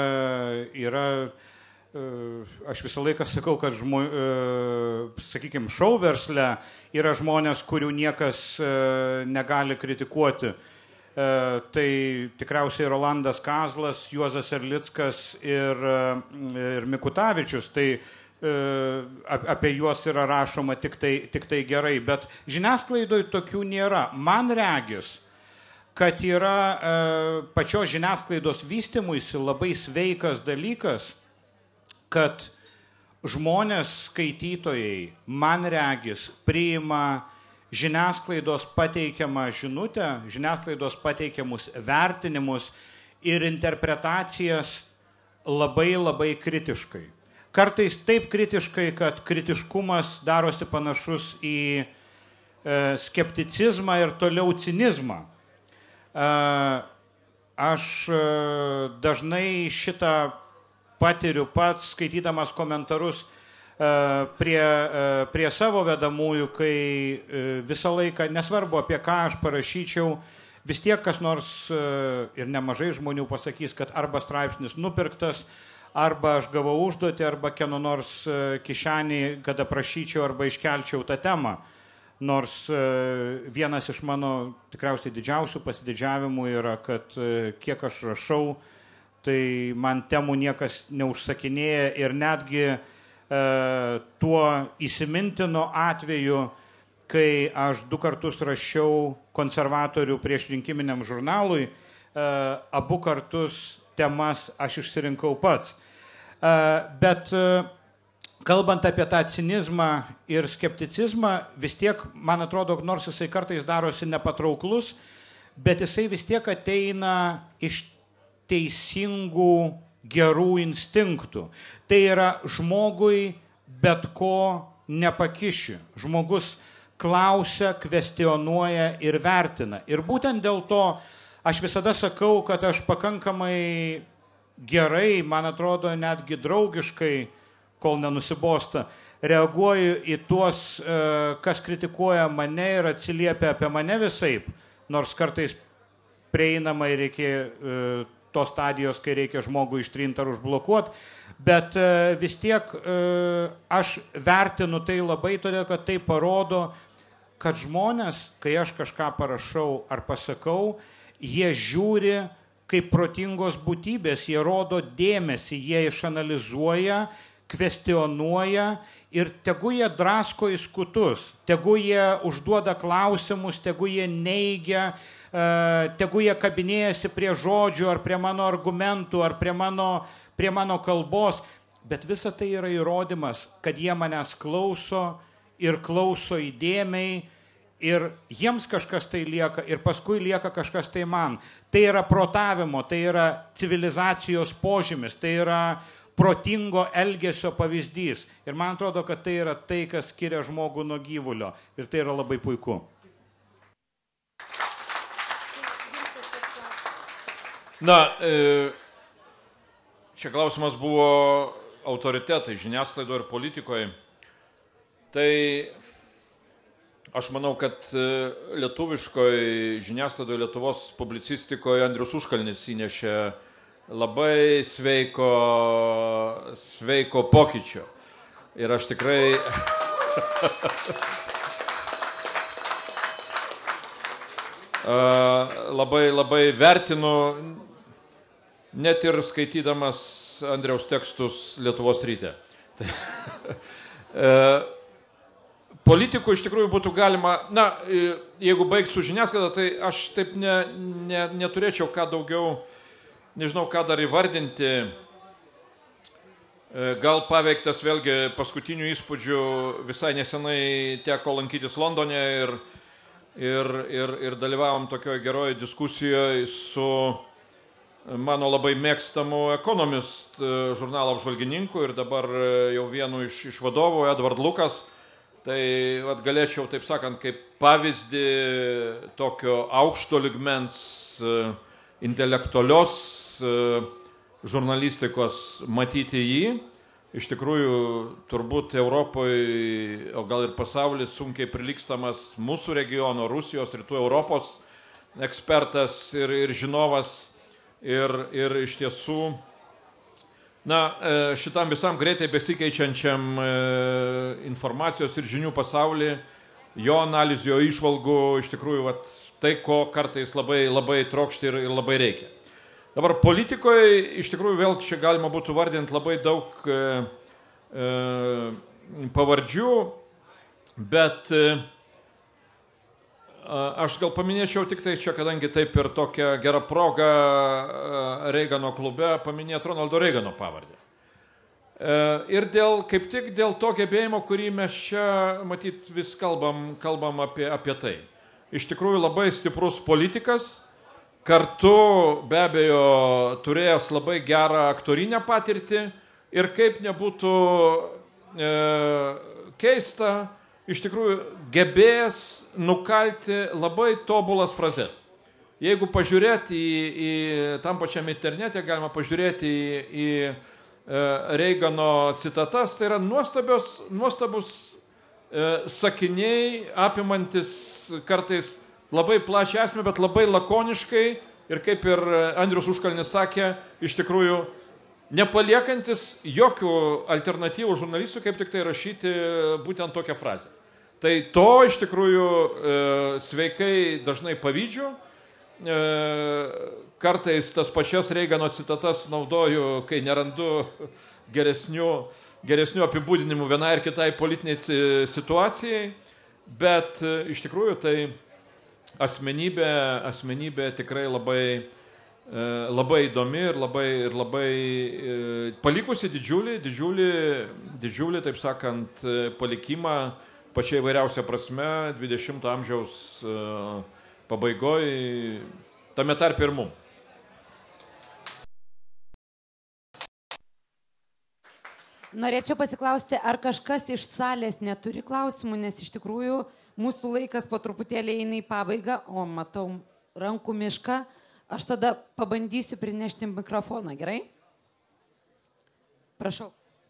Aš visą laiką sakau, kad sakykime, šou versle yra žmonės, kurių niekas negali kritikuoti. Tai tikriausiai Rolandas Kazlas, Juozas Erlickas ir Mikutavičius. Tai apie juos yra rašoma tik tai gerai. Bet žiniasklaidoje tokių nėra. Man regis, kad yra pačios žiniasklaidos vystymuisi labai sveikas dalykas, kad žmonės, skaitytojai, man regis, priima žiniasklaidos pateikiamą žinutę, žiniasklaidos pateikiamus vertinimus ir interpretacijas labai kritiškai. Kartais taip kritiškai, kad kritiškumas darosi panašus į skepticizmą ir toliau cinizmą. Aš dažnai šitą patiriu pats, skaitydamas komentarus prie savo vedamųjų, kai visą laiką, nesvarbu apie ką aš parašyčiau, vis tiek kas nors ir nemažai žmonių pasakys, kad arba straipsnis nupirktas, arba aš gavau užduotį, arba kieno nors kišenį, kad aprašyčiau arba iškelčiau tą temą. Nors vienas iš mano tikriausiai didžiausių pasididžiavimų yra, kad kiek aš rašau, tai man temų niekas neužsakinėja ir netgi tuo įsimintino atveju, kai aš 2 kartus rašiau konservatorių priešrinkiminiam žurnalui, abu kartus temas aš išsirinkau pats. Bet kalbant apie tą cinizmą ir skepticizmą, vis tiek, man atrodo, nors jisai kartais darosi nepatrauklus, bet jisai vis tiek ateina iš teisingų, gerų instinktų. Tai yra žmogui bet ko nepakiši. Žmogus klausia, kvestionuoja ir vertina. Ir būtent dėl to aš visada sakau, kad aš pakankamai gerai, man atrodo, netgi draugiškai, kol nenusibosta, reaguoju į tuos, kas kritikuoja mane ir atsiliepia apie mane visaip, nors kartais prieinama ir reikia tos stadijos, kai reikia žmogų ištrinti ar užblokuoti, bet vis tiek aš vertinu tai labai, todėl kad tai parodo, kad žmonės, kai aš kažką parašau ar pasakau, jie žiūri kaip protingos būtybės, jie rodo dėmesį, jie išanalizuoja, kvestionuoja ir tegu jie drasko į skutus, tegu jie užduoda klausimus, tegu jie neigia, tegu jie kabinėjasi prie žodžių ar prie mano argumentų ar prie mano kalbos, bet visa tai yra įrodymas, kad jie manęs klauso ir klauso įdėmiai ir jiems kažkas tai lieka ir paskui lieka kažkas tai man. Tai yra protavimo, tai yra civilizacijos požymis, tai yra protingo elgesio pavyzdys. Ir man atrodo, kad tai yra tai, kas skiria žmogų nuo gyvulio. Ir tai yra labai puiku. Na, čia klausimas buvo autoritetai žiniasklaidoje ir politikoje. Tai aš manau, kad lietuviškoje žiniasklaidoje, Lietuvos publicistikoje Andrius Užkalnis įnešė labai sveiko pokyčio. Ir aš tikrai labai vertinu, net ir skaitydamas Andriaus tekstus Lietuvos ryte. Politikų iš tikrųjų būtų galima, na, jeigu baigsiu žiniasklaidą, tai aš taip neturėčiau ką daugiau, nežinau, ką dar įvardinti. Gal paveiktas vėlgi paskutinių įspūdžių, visai nesenai teko lankytis Londone ir dalyvavom tokioje geroje diskusijoje su mano labai mėgstamu Economist žurnalo apžvalgininku ir dabar jau vienu iš vadovų, Edward Lucas. Tai galėčiau, taip sakant, kaip pavyzdį tokio aukšto ligmens intelektualios žurnalistikos matyti jį. Iš tikrųjų, turbūt Europoje, o gal ir pasaulis sunkiai prilygstamas mūsų regiono, Rusijos, Rytų Europos ekspertas ir žinovas. Ir iš tiesų, na, šitam visam greitai besikeičiančiam informacijos ir žinių pasaulyje, jo analizų, jo išvalgų, iš tikrųjų, tai, ko kartais labai trokšti ir labai reikia. Dabar politikoje, iš tikrųjų, vėl čia galima būtų vardinti labai daug pavardžių, bet aš gal paminėčiau tik tai čia, kadangi taip ir tokia gera proga Reigano klube paminėti Ronaldo Reigano pavardę. Ir kaip tik dėl to gebėjimo, kurį mes čia, matyt, vis kalbam apie tai. Iš tikrųjų labai stiprus politikas, kartu be abejo turėjęs labai gerą aktorinę patirtį ir kaip nebūtų keista, iš tikrųjų gebėjęs nukalti labai tobulas frazes. Jeigu pažiūrėti į tam pačiam internete, galima pažiūrėti į Reigano citatas, tai yra nuostabus sakiniai, apimantis kartais labai plačią esmę, bet labai lakoniškai ir kaip ir Andrius Užkalnis sakė, iš tikrųjų nepaliekantis jokių alternatyvų žurnalistų, kaip tik tai rašyti būtent tokią frazę. Tai to iš tikrųjų sveikai dažnai pavydžiu kartais tas pačias Reigano citatas naudoju, kai nerandu geresnių apibūdinimų vienai ir kitai politiniai situacijai, bet iš tikrųjų tai asmenybė tikrai labai įdomi ir labai palikusi didžiulį, taip sakant, palikimą pačiai įvairiausia prasme 20 amžiaus pabaigoje, tame tarp ir mum. Norėčiau pasiklausti, ar kažkas iš salės neturi klausimų, nes iš tikrųjų mūsų laikas po truputėlį eina į pabaigą, o matau rankų mišką. Aš tada pabandysiu prinešti mikrofoną, gerai? Prašau.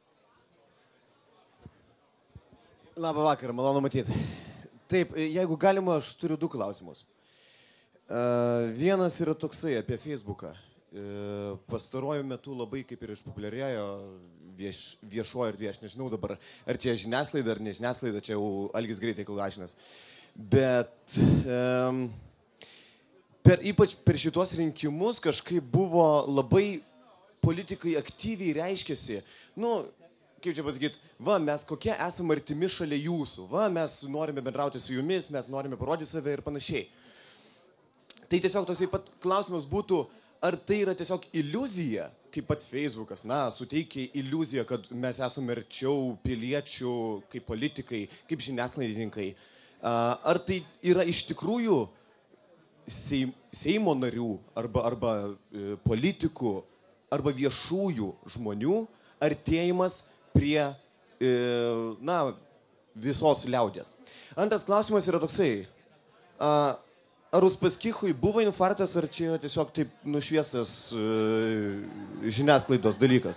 Labą vakarą, malonu matyti. Taip, jeigu galima, aš turiu 2 klausimus. Vienas yra toksai apie Facebooką. Pastaruoju metu labai kaip ir išpopuliarėjo viešoji erdvė, aš nežinau dabar, ar čia žiniasklaida, ar ne žiniasklaida, čia jau Algis greitai kalgašinas. Bet ypač per šitos rinkimus kažkaip buvo labai politikai aktyviai reiškėsi, kaip čia pasakyti, mes kokie esame artimi šalia jūsų, mes norime bendrauti su jumis, mes norime parodyti save ir panašiai. Tai tiesiog toksai pat klausimas būtų, ar tai yra tiesiog iliuzija, kaip pats Facebookas, suteikia iliuziją, kad mes esame arčiau piliečių, kaip politikai, kaip žiniasklaidininkai. Ar tai yra iš tikrųjų Seimo narių arba politikų arba viešųjų žmonių artėjimas prie visos liaudės. Antras klausimas yra toksai. Ar Uspaskichui buvo infarktas, ar čia tiesiog taip nušviestas žiniasklaidos dalykas?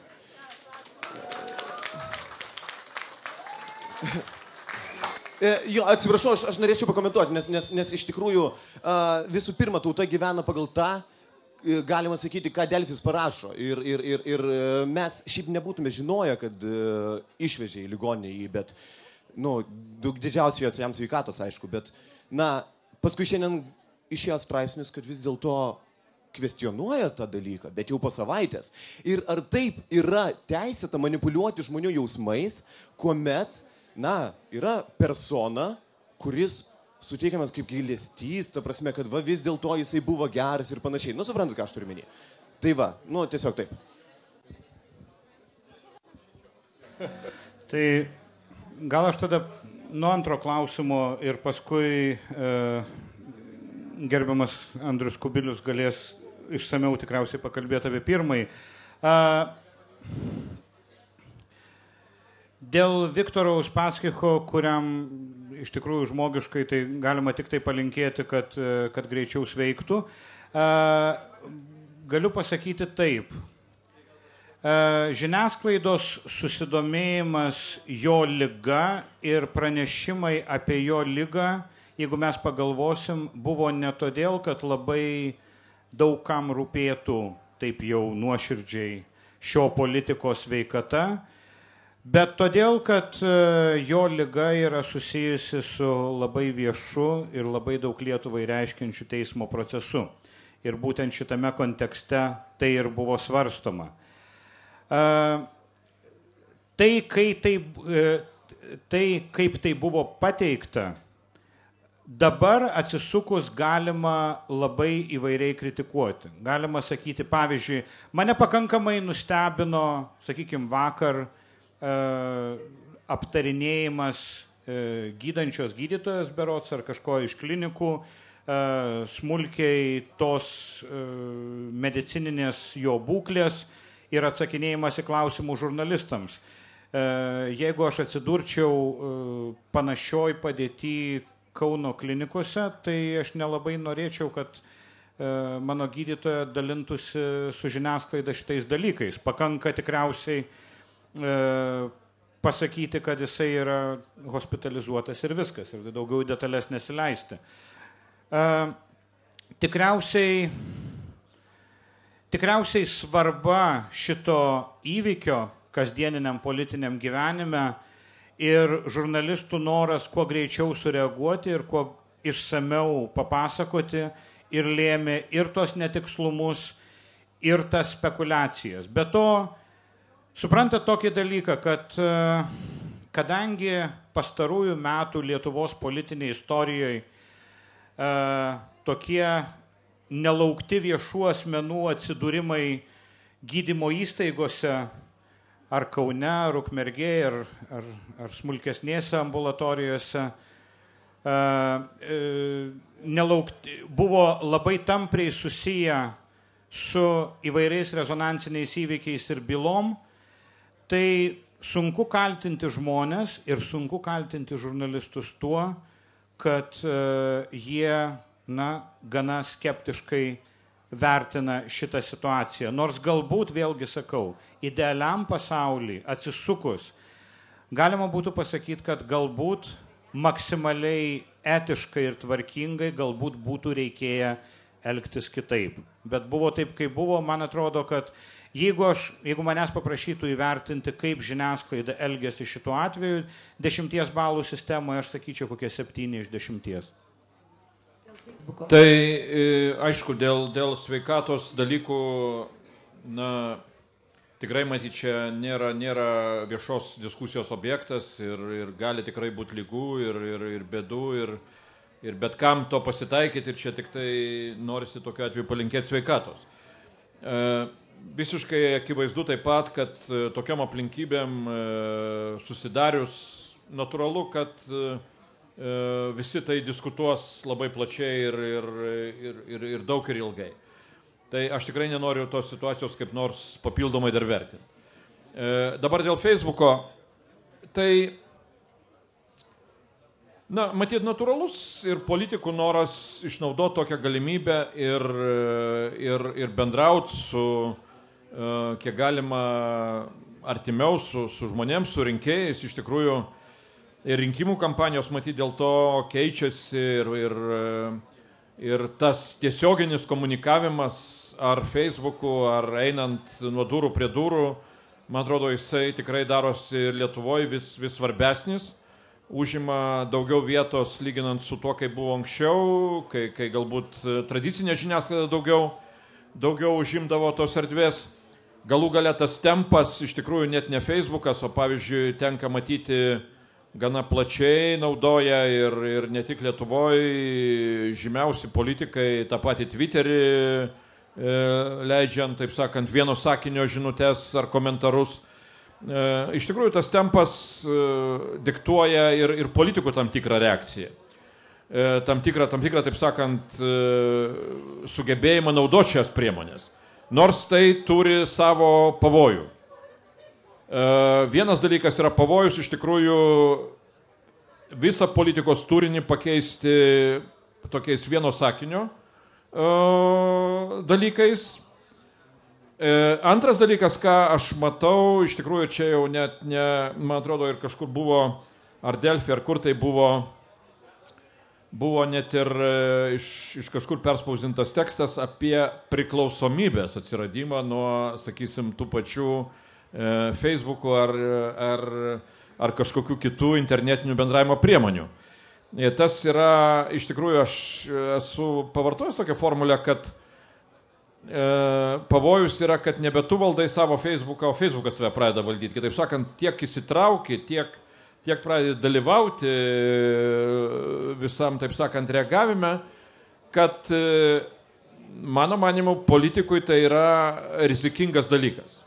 Atsiprašau, aš norėčiau pakomentuoti, nes iš tikrųjų visų pirma tauta gyvena pagal tą, galima sakyti, ką Delfis parašo. Ir mes šiaip nebūtume žinoję, kad išvežė į ligoninę jį, bet, didžiausios jam sveikatos, aišku, bet, paskui šiandien išėjo straipsnis, kad vis dėlto kvestionuoja tą dalyką, bet jau po savaitės. Ir ar taip yra teisėta manipuliuoti žmonių jausmais, kuomet, yra persona, kuris suteikiamas kaip gailestys, ta prasme, kad vis dėlto jisai buvo geras ir panašiai. Suprantu, ką aš turiu menį. Tai tiesiog taip. Tai gal aš tada nuo antro klausimo ir paskui gerbiamas Andrius Kubilius galės išsamiau tikriausiai pakalbėti apie pirmąjį. Dėl Viktoro Uspaskicho, kuriam iš tikrųjų žmogiškai tai galima tik tai palinkėti, kad greičiau sveiktų, galiu pasakyti taip. Žiniasklaidos susidomėjimas jo liga ir pranešimai apie jo ligą, jeigu mes pagalvosim, buvo ne todėl, kad labai daug kam rūpėtų taip jau nuoširdžiai šio politiko sveikata, bet todėl, kad jo liga yra susijusi su labai viešu ir labai daug Lietuvai reiškiančių teismo procesu. Ir būtent šitame kontekste tai ir buvo svarstoma. Tai, kaip tai buvo pateikta, dabar atsisukus galima labai įvairiai kritikuoti. Galima sakyti, pavyzdžiui, mane pakankamai nustebino, sakykime, vakar aptarinėjimas gydančios gydytojos berods ar kažko iš klinikų, smulkiai tos medicininės jo būklės ir atsakinėjimas į klausimų žurnalistams. Jeigu aš atsidurčiau panašioj padėty Kauno klinikose, tai aš nelabai norėčiau, kad mano gydytoja dalintųsi su žiniasklaida šitais dalykais. Pakanka tikriausiai pasakyti, kad jisai yra hospitalizuotas ir viskas, ir daugiau detalės nesileisti. Tikriausiai svarba šito įvykio kasdieniniam politiniam gyvenime ir žurnalistų noras kuo greičiau sureaguoti ir kuo išsamiau papasakoti ir lėmė ir tos netikslumus, ir tas spekulacijas. Be to, suprantat tokį dalyką, kad kadangi pastarųjų metų Lietuvos politinėje istorijoje tokie nelaukti viešų asmenų atsidūrimai gydymo įstaigose, ar Kaune, ar Ukmergėje, ar smulkesnėse ambulatorijose, buvo labai tampriai susiję su įvairiais rezonansiniais įvykiais ir bylom, tai sunku kaltinti žmonės ir sunku kaltinti žurnalistus tuo, kad jie, gana skeptiškai vertina šitą situaciją. Nors galbūt, vėlgi sakau, idealiam pasaulyje atsisukus, galima būtų pasakyti, kad galbūt maksimaliai etiškai ir tvarkingai galbūt būtų reikėję elgtis kitaip. Bet buvo taip, kaip buvo. Man atrodo, kad jeigu manęs paprašytų įvertinti, kaip žiniasklaida elgėsi šituo atveju, 10 balų sistemoje aš sakyčiau kokie 7 iš 10. Tai aišku, dėl sveikatos dalykų, tikrai matyt, čia nėra viešos diskusijos objektas ir gali tikrai būti lygų ir bėdų ir bet kam to pasitaikyti ir čia tik tai norisi tokiu atveju palinkėti sveikatos. Visiškai akivaizdu taip pat, kad tokiam aplinkybėm susidarius natūralu, kad visi tai diskutuos labai plačiai ir daug ir ilgai. Tai aš tikrai nenoriu tos situacijos kaip nors papildomai dar vertinti. Dabar dėl Facebooko, tai, matyt, natūralus ir politikų noras išnaudoti tokią galimybę ir bendrauti su, kiek galima artimiau su žmonėms, su rinkėjais, iš tikrųjų. Ir rinkimų kampanijos, matyt, dėl to keičiasi ir tas tiesioginis komunikavimas ar Facebook'u, ar einant nuo durų prie durų, man atrodo, jisai tikrai darosi ir Lietuvoje vis svarbesnis, užima daugiau vietos lyginant su tuo, kai buvo anksčiau, kai galbūt tradicinė žiniasklaida daugiau užimdavo tos erdvės. Galų gale tas tempas, iš tikrųjų net ne Facebook'as, o pavyzdžiui, tenka matyti gana plačiai naudoja ir ne tik Lietuvoje žymiausi politikai tą patį Twitterį leidžiant, taip sakant, vieno sakinio žinutes ar komentarus. Iš tikrųjų, tas tempas diktuoja ir politikų tam tikrą reakciją. Tam tikrą, taip sakant, sugebėjimą naudoti šias priemonės. Nors tai turi savo pavojų. Vienas dalykas yra pavojus iš tikrųjų visą politikos turinį pakeisti tokiais vieno sakinio dalykais. Antras dalykas, ką aš matau, iš tikrųjų čia jau net ne, man atrodo, ir kažkur buvo, ar Delfi, ar kur tai buvo net ir iš kažkur perspausdintas tekstas apie priklausomybės atsiradimą nuo, sakysim, tų pačių Facebook'u ar kažkokių kitų internetinių bendravimo priemonių. Tas yra, iš tikrųjų, aš esu pavartojęs tokią formulę, kad pavojus yra, kad nebe tu valdai savo Facebook'ą, o Facebook'as tave pradeda valdyti. Kitaip sakant, tiek įsitrauki, tiek pradedi dalyvauti visam, taip sakant, reagavime, kad mano manimu politikui tai yra rizikingas dalykas.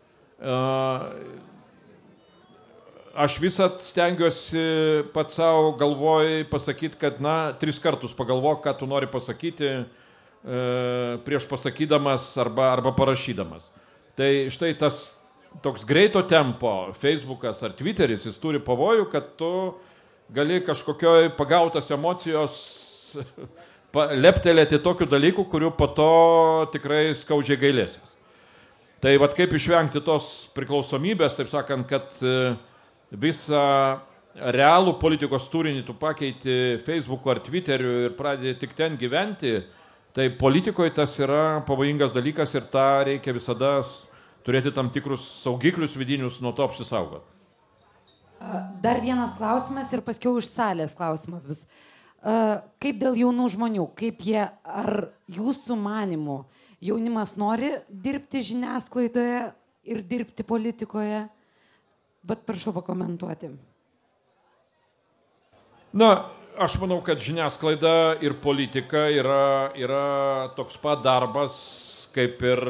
Aš visat stengiuosi pats savo galvoj pasakyti, kad 3 kartus pagalvok, ką tu nori pasakyti prieš pasakydamas arba parašydamas. Tai štai tas toks greito tempo Facebook'as ar Twitteris, jis turi pavojų, kad tu gali kažkokioj pagautas emocijos leptelėti tokių dalykų, kurių po to tikrai skaudžiai gailėsis. Tai vat kaip išvengti tos priklausomybės, taip sakant, kad visą realų politikos turinį tu pakeiti Facebook'u ar Twitteriu ir pradedi tik ten gyventi, tai politikoje tas yra pavojingas dalykas ir tą reikia visada turėti tam tikrus saugiklius vidinius, nuo to apsisaugoti. Dar vienas klausimas ir paskiau iš salės klausimas bus. Kaip dėl jaunų žmonių, ar jūsų manimų jaunimas nori dirbti žiniasklaidoje ir dirbti politikoje? Bet prašau pakomentuoti. Na, aš manau, kad žiniasklaida ir politika yra toks pat darbas, kaip ir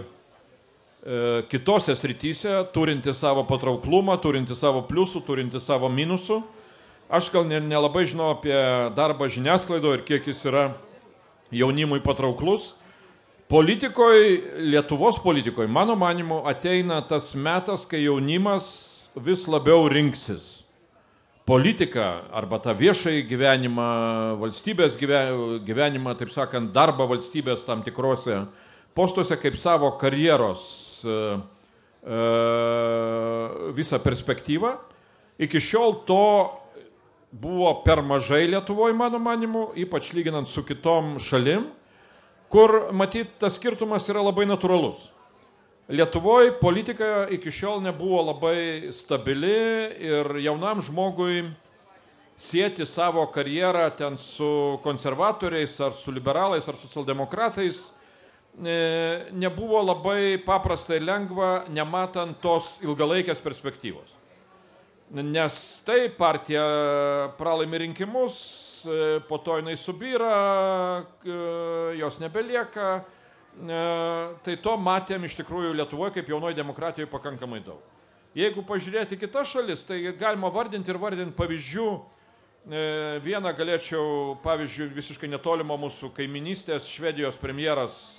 kitose srityse, turinti savo patrauklumą, turinti savo pliusų, turinti savo minusų. Aš gal nelabai žinau apie darbą žiniasklaidoje ir kiek jis yra jaunimui patrauklus. Lietuvos politikoje, mano manimu, ateina tas metas, kai jaunimas vis labiau rinksis politiką arba tą viešąjį gyvenimą, valstybės gyvenimą, taip sakant, darbą valstybės tam tikrose postuose kaip savo karjeros visą perspektyvą. Iki šiol to buvo per mažai Lietuvoje, mano manimu, ypač lyginant su kitom šalim, kur, matyt, tas skirtumas yra labai natūralus. Lietuvoje politika iki šiol nebuvo labai stabili ir jaunam žmogui sieti savo karjerą ten su konservatoriais ar su liberalais ar socialdemokratais nebuvo labai paprasta ir lengva, nematant tos ilgalaikės perspektyvos. Nes tai partija pralaimi rinkimus, po to jinai subyra, jos nebelieka. Tai to matėm iš tikrųjų Lietuvoje kaip jaunoji demokratijoje pakankamai daug. Jeigu pažiūrėti kitas šalis, tai galima vardinti pavyzdžių. Vieną galėčiau, pavyzdžiui, visiškai netolimo mūsų kaiminystės Švedijos premjeras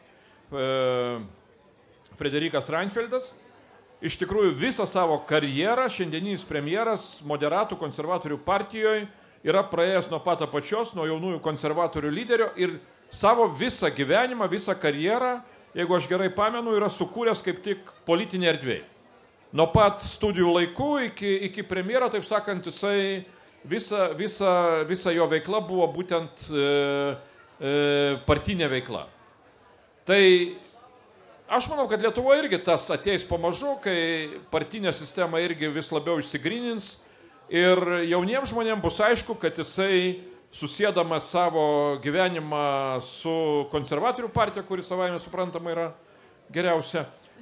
Frederikas Reinfeldas. Iš tikrųjų visą savo karjerą šiandieninis premjeras moderatų konservatorių partijoje yra praėjęs nuo pat apačios, nuo jaunųjų konservatorių lyderio ir savo visą gyvenimą, visą karjerą, jeigu aš gerai pamenu, yra sukūręs kaip tik politinė erdvė. Nuo pat studijų laikų iki premjero, taip sakant, jisai visa jo veikla buvo būtent partinė veikla. Tai aš manau, kad Lietuvoje irgi tas ateis pamažu, kai partinė sistema irgi vis labiau išsigrynins ir jauniems žmonėms bus aišku, kad jisai susėdamas savo gyvenimą su konservatorių partija, kuri savaime suprantama yra geriausia,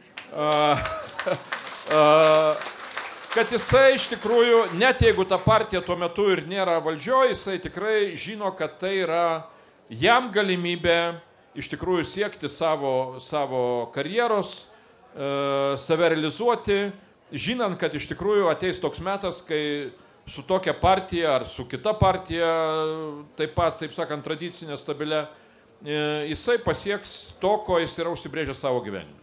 kad jisai iš tikrųjų, net jeigu ta partija tuo metu ir nėra valdžioje, jisai tikrai žino, kad tai yra jam galimybė iš tikrųjų siekti savo karjeros, save realizuoti, žinant, kad iš tikrųjų ateis toks metas, kai su tokia partija ar su kita partija, taip pat, taip sakant, tradicinė, stabilia, jisai pasieks to, ko jis yra užsibrėžęs savo gyvenime.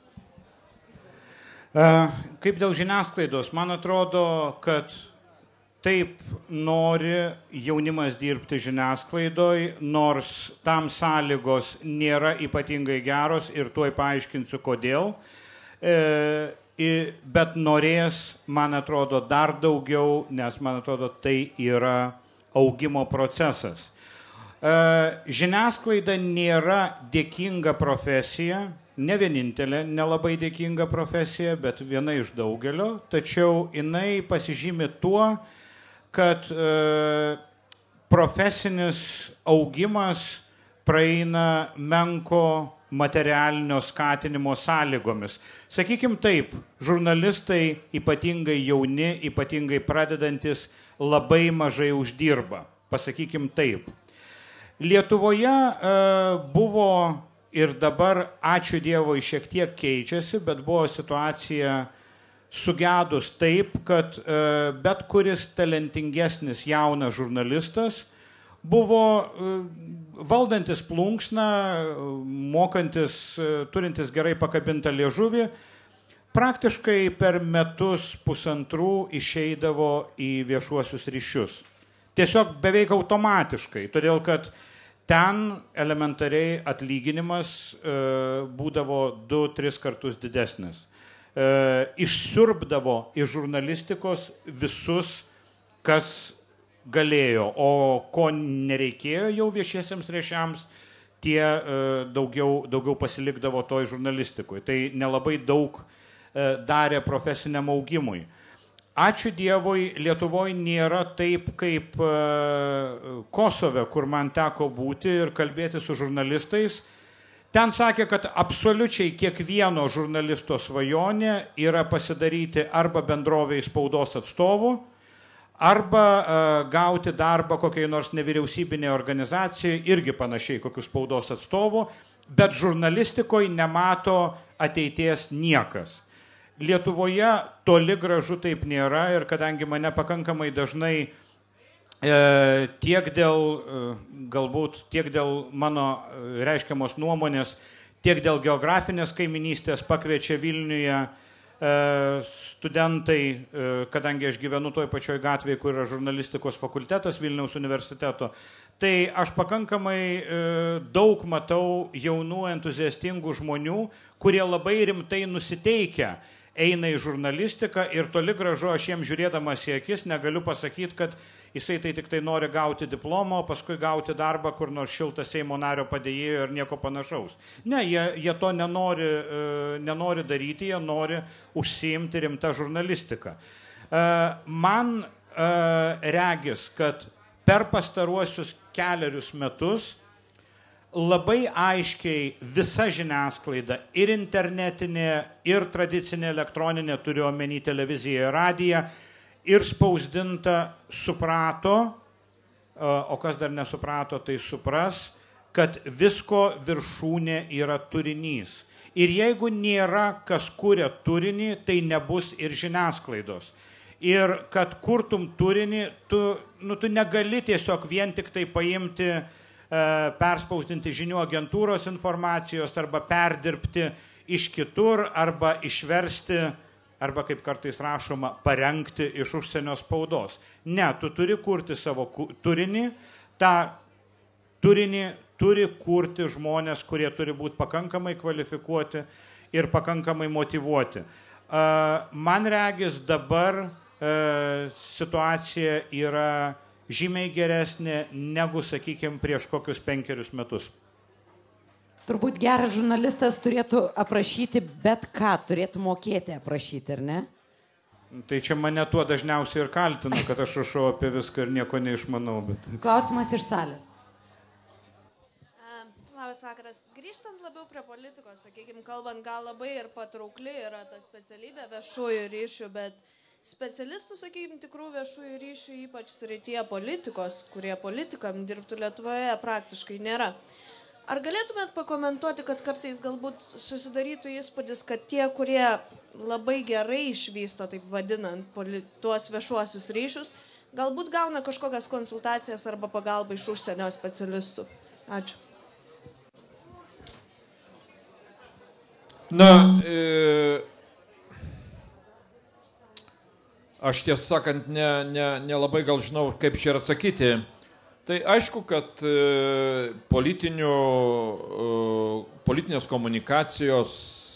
Kaip dėl žiniasklaidos, man atrodo, kad taip nori jaunimas dirbti žiniasklaidoj, nors tam sąlygos nėra ypatingai geros ir tuoj paaiškinsiu, kodėl. Bet norės, man atrodo, dar daugiau, nes, man atrodo, tai yra augimo procesas. Žiniasklaida nėra dėkinga profesija, ne vienintelė nelabai dėkinga profesija, bet viena iš daugelio, tačiau jinai pasižymi tuo, kad profesinis augimas praeina menko materialinio skatinimo sąlygomis. Sakykim taip, žurnalistai, ypatingai jauni, ypatingai pradedantis, labai mažai uždirba. Pasakykim taip. Lietuvoje buvo ir dabar, ačiū Dievui, šiek tiek keičiasi, bet buvo situacija sugedus taip, kad bet kuris talentingesnis jaunas žurnalistas buvo valdantis plunksną, mokantis, turintis gerai pakabintą liežuvį, praktiškai per metus pusantrų išeidavo į viešuosius ryšius. Tiesiog beveik automatiškai, todėl kad ten elementariai atlyginimas būdavo 2-3 kartus didesnis. Išsiurbdavo iš žurnalistikos visus, kas galėjo, o ko nereikėjo jau viešiesiems ryšiams, tie daugiau pasilikdavo toj žurnalistikoje. Tai nelabai daug darė profesiniam augimui. ačiū Dievui, Lietuvoje nėra taip kaip Kosove, kur man teko būti ir kalbėti su žurnalistais. Ten sakė, kad absoliučiai kiekvieno žurnalisto svajonė yra pasidaryti arba bendroviai spaudos atstovų, arba gauti darbą kokiai nors nevyriausybinė organizacijai, irgi panašiai kokių spaudos atstovų, bet žurnalistikoje nemato ateities niekas. Lietuvoje toli gražu taip nėra ir kadangi mane pakankamai dažnai tiek dėl mano reiškiamos nuomonės, tiek dėl geografinės kaiminystės pakviečia Vilniuje studentai, kadangi aš gyvenu toj pačioj gatvėje, kur yra žurnalistikos fakultetas Vilniaus universiteto, tai aš pakankamai daug matau jaunų entuziastingų žmonių, kurie labai rimtai nusiteikia eina į žurnalistiką ir toli gražu aš jiems žiūrėdamas į akis negaliu pasakyti, kad jisai tai tik tai nori gauti diplomą, o paskui gauti darbą kur nors šiltą Seimo nario padėjėjo ir nieko panašaus. Ne, jie to nenori daryti, jie nori užsiimti rimtą žurnalistiką. Man regis, kad per pastaruosius kelerius metus labai aiškiai visa žiniasklaida ir internetinė, ir tradicinė elektroninė, turiu omeny televiziją ir radiją, ir spausdinta suprato, o kas dar nesuprato, tai supras, kad visko viršūnė yra turinys. Ir jeigu nėra kas kuria turinį, tai nebus ir žiniasklaidos. Ir kad kurtum turinį, tu negali tiesiog vien tik tai paimti perspausdinti žinių agentūros informacijos arba perdirbti iš kitur arba išversti, arba kaip kartais rašoma, parengti iš užsienio spaudos. Ne, tu turi kurti savo turinį, tą turinį turi kurti žmonės, kurie turi būti pakankamai kvalifikuoti ir pakankamai motyvuoti. Man regis dabar situacija yra žymiai geresnė negu, sakykime, prieš kokius 5 metus. Turbūt geras žurnalistas turėtų aprašyti bet ką, turėtų mokėti aprašyti, ar ne? Tai čia mane tuo dažniausiai ir kaltina, kad aš rašau apie viską ir nieko neišmanau. Bet... Klausimas iš salės. Labas vakaras. Grįžtant labiau prie politikos, sakykime, kalbant, gal labai ir patraukli yra ta specialybė viešųjų ryšių, bet specialistų, sakykime, tikrų viešųjų ryšių, ypač srityje politikos, kurie politikam dirbtų Lietuvoje, praktiškai nėra. Ar galėtumėt pakomentuoti, kad kartais galbūt susidarytų įspūdis, kad tie, kurie labai gerai išvysto, taip vadinant, tuos viešuosius ryšius, galbūt gauna kažkokias konsultacijas arba pagalbą iš užsienio specialistų? Ačiū. Aš tiesą sakant, nelabai gal žinau, kaip čia ir atsakyti. Tai aišku, kad politinės komunikacijos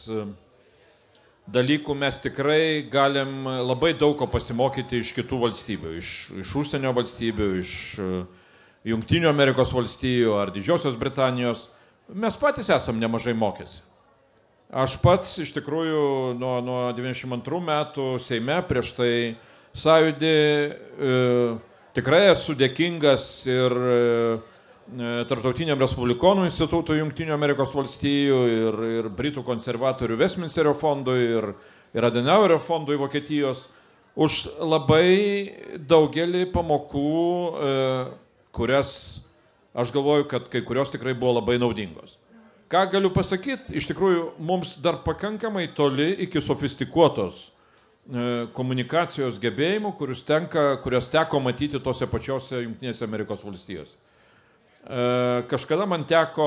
dalykų mes tikrai galim labai daug ko pasimokyti iš kitų valstybių, iš užsienio valstybių, iš Jungtinių Amerikos valstijų ar Didžiosios Britanijos. Mes patys esam nemažai mokėsi. Aš pats iš tikrųjų nuo 92 metų Seime prieš tai sąjūdį tikrai esu dėkingas ir Tarptautiniam Respublikonų institutui Jungtinių Amerikos valstijų ir Britų konservatorių Westminsterio fondui ir Adenauerio fondui Vokietijos už labai daugelį pamokų, kurias aš galvoju, kad kai kurios tikrai buvo labai naudingos. Ką galiu pasakyti, iš tikrųjų mums dar pakankamai toli iki sofistikuotos komunikacijos gebėjimų, kurias teko matyti tose pačiose Jungtinėse Amerikos valstijose. Kažkada man teko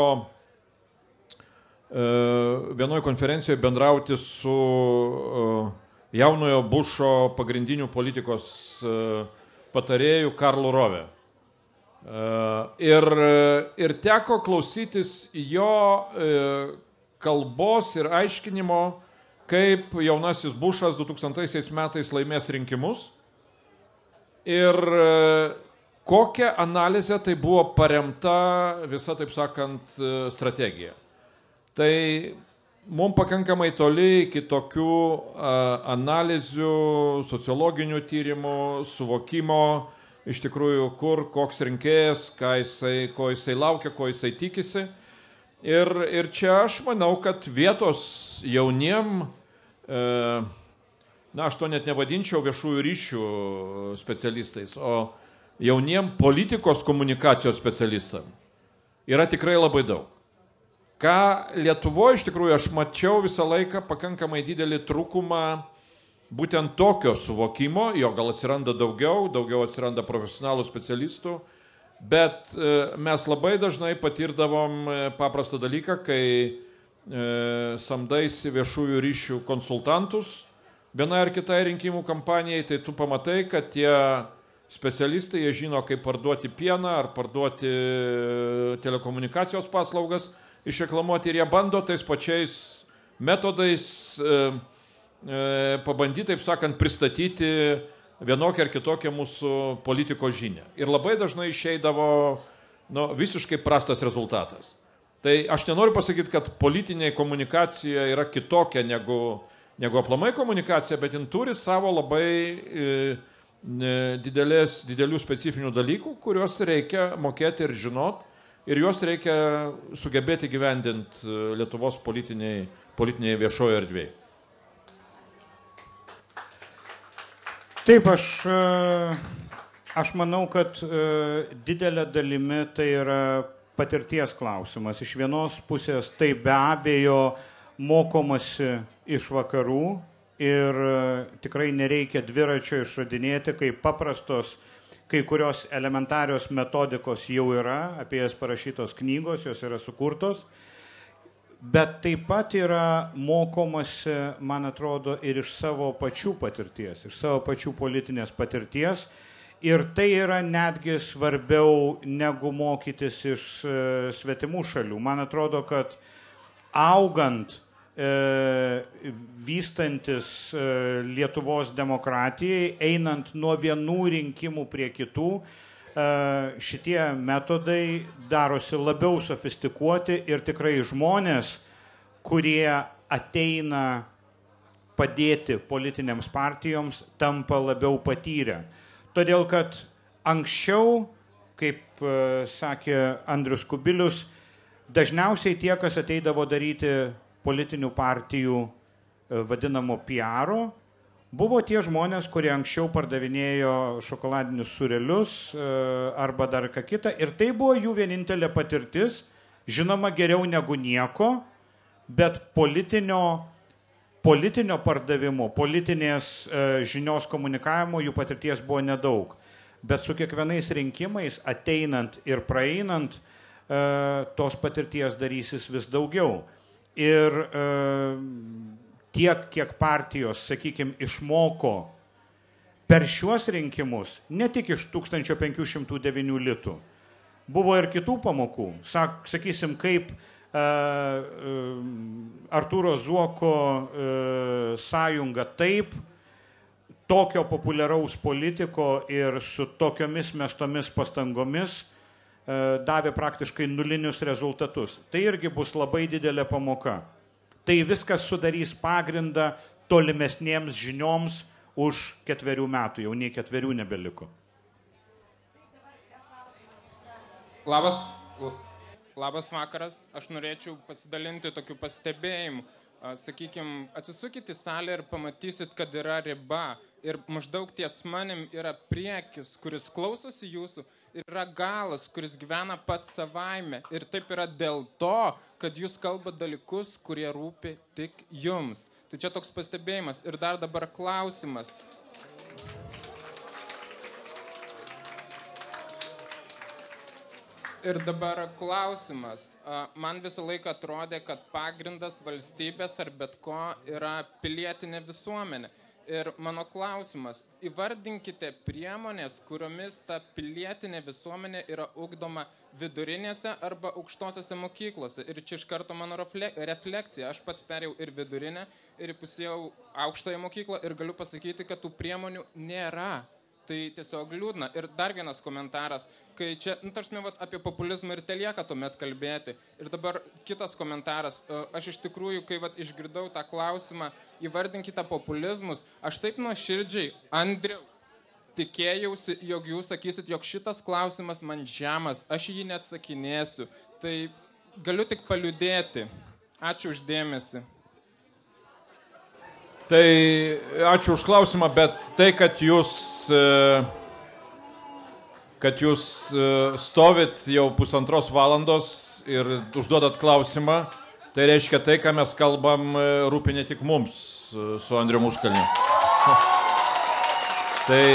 vienoje konferencijoje bendrauti su jaunojo Bušo pagrindinių politikos patarėjų Karlu Rove. Ir teko klausytis jo kalbos ir aiškinimo, kaip jaunasis Bušas 2000 metais laimės rinkimus ir kokią analizę tai buvo paremta visa, taip sakant, strategija. Tai mums pakankamai toli iki tokių analizių, sociologinių tyrimų, suvokimo, iš tikrųjų, koks rinkėjas, ko jisai laukia, ko jisai tikisi. Ir čia aš manau, kad vietos jauniem, aš to net nevadinčiau viešųjų ryšių specialistais, o jauniem politikos komunikacijos specialistam yra tikrai labai daug. Ką Lietuvoje iš tikrųjų aš mačiau visą laiką pakankamai didelį trūkumą būtent tokio suvokimo, jo gal atsiranda daugiau atsiranda profesionalų specialistų, bet mes labai dažnai patirdavom paprastą dalyką, kai samdaisi viešųjų ryšių konsultantus vienai ar kitai rinkimų kampanijai, tai tu pamatai, kad tie specialistai, jie žino, kaip parduoti pieną ar parduoti telekomunikacijos paslaugas, išreklamuoti ir jie bando tais pačiais metodais pabandyti, taip sakant, pristatyti vienokią ar kitokią mūsų politikos žinią. Ir labai dažnai išeidavo visiškai prastas rezultatas. Tai aš nenoriu pasakyti, kad politinė komunikacija yra kitokia negu aplamai komunikacija, bet jin turi savo labai didelių specifinių dalykų, kuriuos reikia mokėti ir žinot, ir juos reikia sugebėti gyvendinti Lietuvos politinėje viešoje erdvėje. Taip, aš manau, kad didelė dalimi tai yra patirties klausimas. Iš vienos pusės tai be abejo mokomasi iš vakarų ir tikrai nereikia dviračio išradinėti, kaip paprastos, kai kurios elementarios metodikos jau yra, apie jas parašytos knygos, jos yra sukurtos. Bet taip pat yra mokomasi, man atrodo, ir iš savo pačių patirties, iš savo pačių politinės patirties. Ir tai yra netgi svarbiau negu mokytis iš svetimų šalių. Man atrodo, kad augant, vystantis Lietuvos demokratijai, einant nuo vienų rinkimų prie kitų, šitie metodai darosi labiau sofistikuoti ir tikrai žmonės, kurie ateina padėti politinėms partijoms, tampa labiau patyrę. Todėl, kad anksčiau, kaip sakė Andrius Kubilius, dažniausiai tie, kas ateidavo daryti politinių partijų vadinamo PR-o, buvo tie žmonės, kurie anksčiau pardavinėjo šokoladinius sūrelius arba dar ką kitą. Ir tai buvo jų vienintelė patirtis, žinoma geriau negu nieko, bet politinio pardavimo, politinės žinios komunikavimo jų patirties buvo nedaug. Bet su kiekvienais rinkimais, ateinant ir praeinant, tos patirties darysis vis daugiau. Ir tiek, kiek partijos, sakykime, išmoko per šiuos rinkimus, ne tik iš 1509 litų, buvo ir kitų pamokų. Sakysim, kaip Artūro Zuoko sąjunga taip, tokio populiaraus politiko ir su tokiomis mestomis pastangomis davė praktiškai nulinius rezultatus. Tai irgi bus labai didelė pamoka. Tai viskas sudarys pagrindą tolimesniems žinioms už 4 metų, jau nei 4 nebeliko. Labas vakaras, aš norėčiau pasidalinti tokiu pastebėjimu. Sakykime, atsisukit į salę ir pamatysit, kad yra riba ir maždaug ties manim yra priekis, kuris klausosi jūsų, ir yra galas, kuris gyvena pats savaime. Ir taip yra dėl to, kad jūs kalbat dalykus, kurie rūpi tik jums. Tai čia toks pastebėjimas. Ir dar dabar klausimas. Man visą laiką atrodė, kad pagrindas valstybės ar bet ko yra pilietinė visuomenė. Ir mano klausimas, įvardinkite priemonės, kuriomis ta pilietinė visuomenė yra ugdoma vidurinėse arba aukštosiose mokyklose. Ir čia iš karto mano refleksija. Aš pats perėjau ir vidurinę, ir įpusėjau aukštąją mokyklą ir galiu pasakyti, kad tų priemonių nėra. Tai tiesiog liūdna. Ir dar vienas komentaras, kai čia, tarsi, apie populizmą ir telieka tuomet kalbėti. Ir dabar kitas komentaras. Aš iš tikrųjų, kai išgirdau tą klausimą, įvardinkite populizmus, aš taip nuoširdžiai, Andriau, tikėjausi, jog jūs sakysit, jog šitas klausimas man žemas, aš jį neatsakinėsiu. Tai galiu tik paliūdėti. Ačiū uždėmesi. Tai ačiū už klausimą, bet tai, kad jūs stovit jau 1,5 valandos ir užduodat klausimą, tai reiškia tai, ką mes kalbam, rūpi ne tik mums su Andriumi Užkalniu. Tai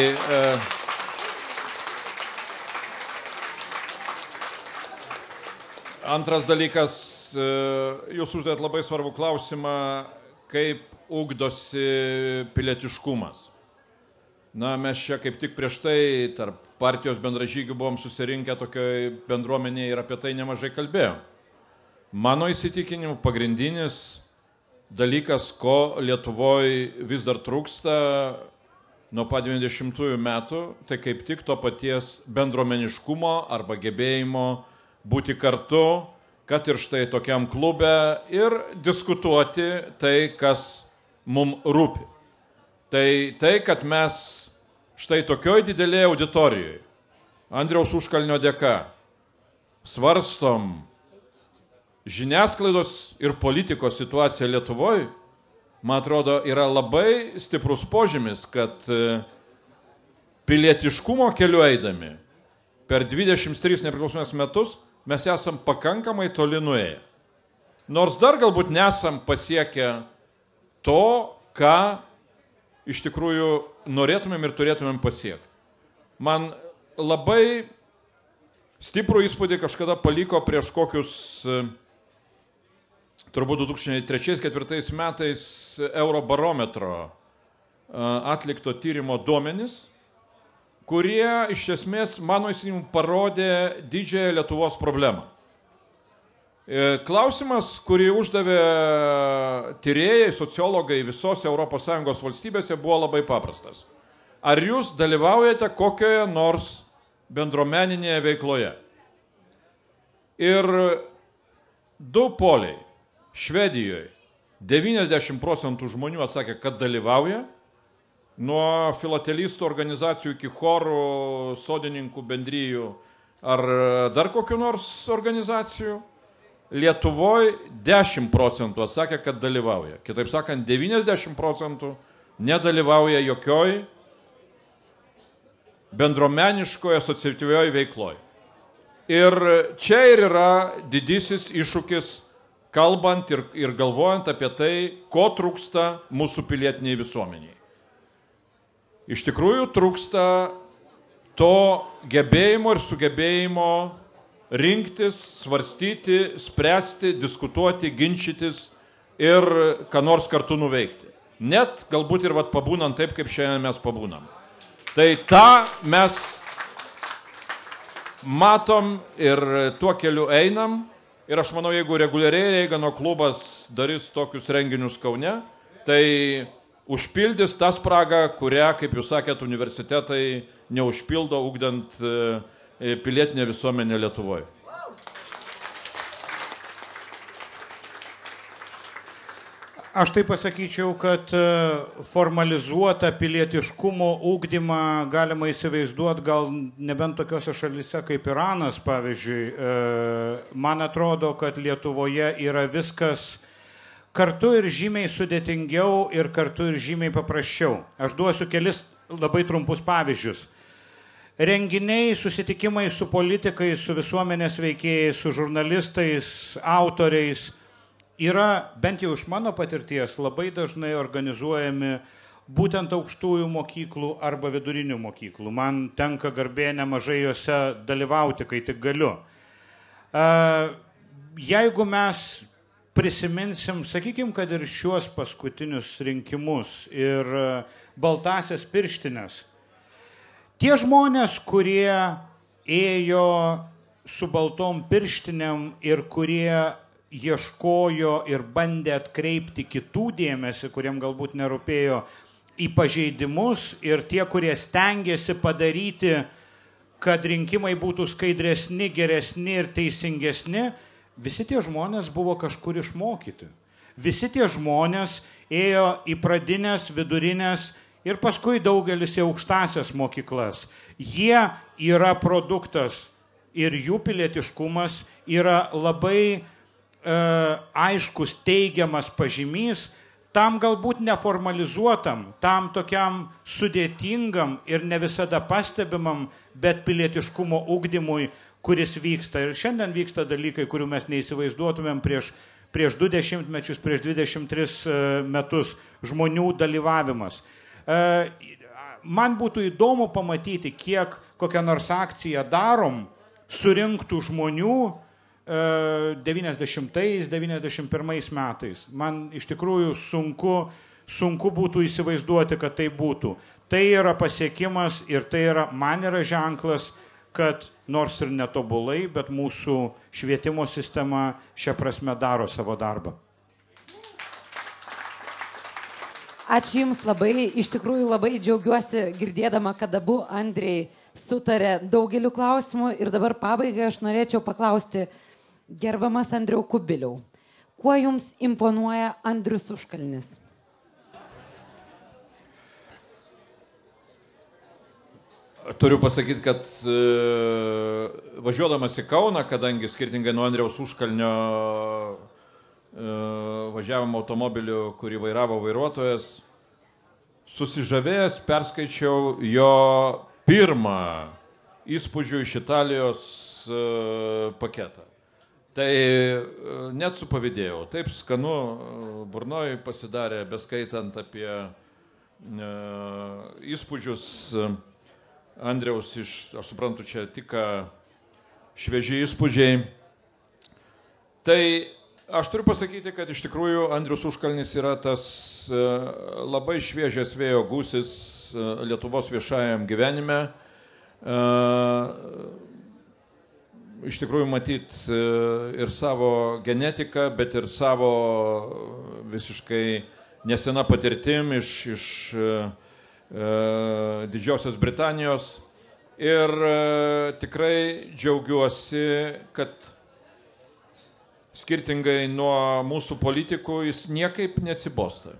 antras dalykas, jūs uždėt labai svarbų klausimą, kaip ugdosi pilietiškumas. Na, mes čia kaip tik prieš tai tarp partijos bendražygių buvom susirinkę tokioj bendruomenėje ir apie tai nemažai kalbėjom. Mano įsitikinimu pagrindinis dalykas, ko Lietuvoje vis dar trūksta nuo pat 90-ųjų metų, tai kaip tik to paties bendruomeniškumo arba gebėjimo būti kartu, kad ir štai tokiam klube ir diskutuoti tai, kas mums rūpi. Tai, kad mes štai tokioj didelėje auditorijoje, Andriaus Užkalnio dėka, svarstom žiniasklaidos ir politikos situaciją Lietuvoje, man atrodo, yra labai stiprus požymis, kad pilietiškumo keliu eidami per 23 nepriklausomybės metus mes esam pakankamai toli nuėję. Nors dar galbūt nesam pasiekę to, ką iš tikrųjų norėtumėm ir turėtumėm pasiekti. Man labai stiprų įspūdį kažkada paliko prieš kokius, turbūt 2003-2004 metais Eurobarometro atlikto tyrimo duomenys, kurie iš esmės, mano įsitikinimu, parodė didžiąją Lietuvos problemą. Klausimas, kurį uždavė tyrėjai, sociologai visose ES valstybėse, buvo labai paprastas. Ar jūs dalyvaujate kokioje nors bendruomeninėje veikloje? Ir du poliai. Švedijoje 90% žmonių atsakė, kad dalyvauja, nuo filatelistų organizacijų iki chorų, sodininkų bendrijų ar dar kokių nors organizacijų. Lietuvoje 10% atsakė, kad dalyvauja. Kitaip sakant, 90% nedalyvauja jokioj bendruomeniškoje, asociatyvioje veikloje. Ir čia ir yra didysis iššūkis, kalbant ir galvojant apie tai, ko trūksta mūsų pilietiniai visuomeniai. Iš tikrųjų trūksta to gebėjimo ir sugebėjimo rinktis, svarstyti, spręsti, diskutuoti, ginčytis ir ką nors kartu nuveikti. Net galbūt ir pabūnant taip, kaip šiandien mes pabūnam. Tai tą mes matom ir tuo keliu einam. Ir aš manau, jeigu reguliariai Reigano klubas darys tokius renginius Kaune, tai užpildys tą spragą, kurią, kaip jūs sakėt, universitetai neužpildo, ugdant pilietinę visuomenę Lietuvoje. Aš tai pasakyčiau, kad formalizuotą pilietiškumo ugdymą galima įsivaizduoti gal nebent tokiose šalyse kaip Iranas, pavyzdžiui. Man atrodo, kad Lietuvoje yra viskas kartu ir žymiai sudėtingiau ir kartu ir žymiai paprasčiau. Aš duosiu kelis labai trumpus pavyzdžius. Renginiai, susitikimai su politikais, su visuomenės veikėjais, su žurnalistais, autoriais yra, bent jau iš mano patirties, labai dažnai organizuojami būtent aukštųjų mokyklų arba vidurinių mokyklų. Man tenka garbė nemažai juose dalyvauti, kai tik galiu. Jeigu mes prisiminsim, sakykim, kad ir šiuos paskutinius rinkimus ir baltasias pirštinės, tie žmonės, kurie ėjo su baltom pirštinėm ir kurie ieškojo ir bandė atkreipti kitų dėmesį, kuriem galbūt nerūpėjo į pažeidimus ir tie, kurie stengiasi padaryti, kad rinkimai būtų skaidresni, geresni ir teisingesni, visi tie žmonės buvo kažkur išmokyti. Visi tie žmonės ėjo į pradinės, vidurinės ir paskui daugelis į aukštasias mokyklas. Jie yra produktas ir jų pilietiškumas yra labai aiškus teigiamas pažymys tam galbūt neformalizuotam, tam tokiam sudėtingam ir ne visada pastebimam, bet pilietiškumo ugdymui, kuris vyksta. Ir šiandien vyksta dalykai, kurių mes neįsivaizduotumėm prieš 20 mečius, prieš 23 metus žmonių dalyvavimas. Man būtų įdomu pamatyti, kiek kokią nors akciją darom, surinktų žmonių 90-91 metais. Man iš tikrųjų sunku būtų įsivaizduoti, kad tai būtų. Tai yra pasiekimas ir tai yra, man yra ženklas, kad nors ir netobulai, bet mūsų švietimo sistema šią prasme daro savo darbą. Ačiū Jums labai, iš tikrųjų labai džiaugiuosi girdėdama, kad abu Andriai sutarė daugeliu klausimų ir dabar pabaigai aš norėčiau paklausti, gerbiamas Andriau Kubiliau, kuo Jums imponuoja Andrius Užkalnis? Turiu pasakyti, kad važiuodamas į Kauną, kadangi skirtingai nuo Andriaus Užkalnio važiavom automobiliu, kurį vairavo vairuotojas, susižavėjęs perskaičiau jo pirmą įspūdžių iš Italijos paketą. Tai net supavydėjau, taip skanu burnoj pasidarė, beskaitant apie įspūdžius Andriaus aš suprantu, čia tik švieži įspūdžiai. Tai aš turiu pasakyti, kad iš tikrųjų Andrius Užkalnis yra tas labai šviežias vėjo gūsis Lietuvos viešajam gyvenime. Iš tikrųjų matyt ir savo genetiką, bet ir savo visiškai nesena patirtim iš Didžiosios Britanijos. Ir tikrai džiaugiuosi, kad skirtingai nuo mūsų politikų jis niekaip neatsibosta.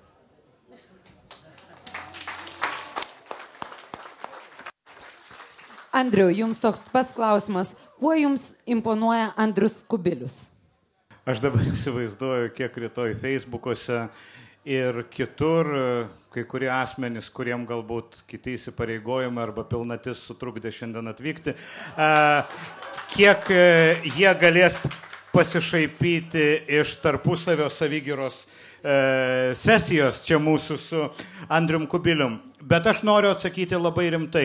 Andriau, Jums toks pas klausimas. Kuo Jums imponuoja Andrius Kubilius? Aš dabar įsivaizduoju, kiek rytoj Facebook'ose ir kitur, kai kurie asmenys, kuriem galbūt kiti įsipareigojimai arba pilnatis sutrukdė šiandien atvykti, kiek jie galės pasišaipyti iš tarpusavio savigyros sesijos čia mūsų su Andrium Kubilium. Bet aš noriu atsakyti labai rimtai.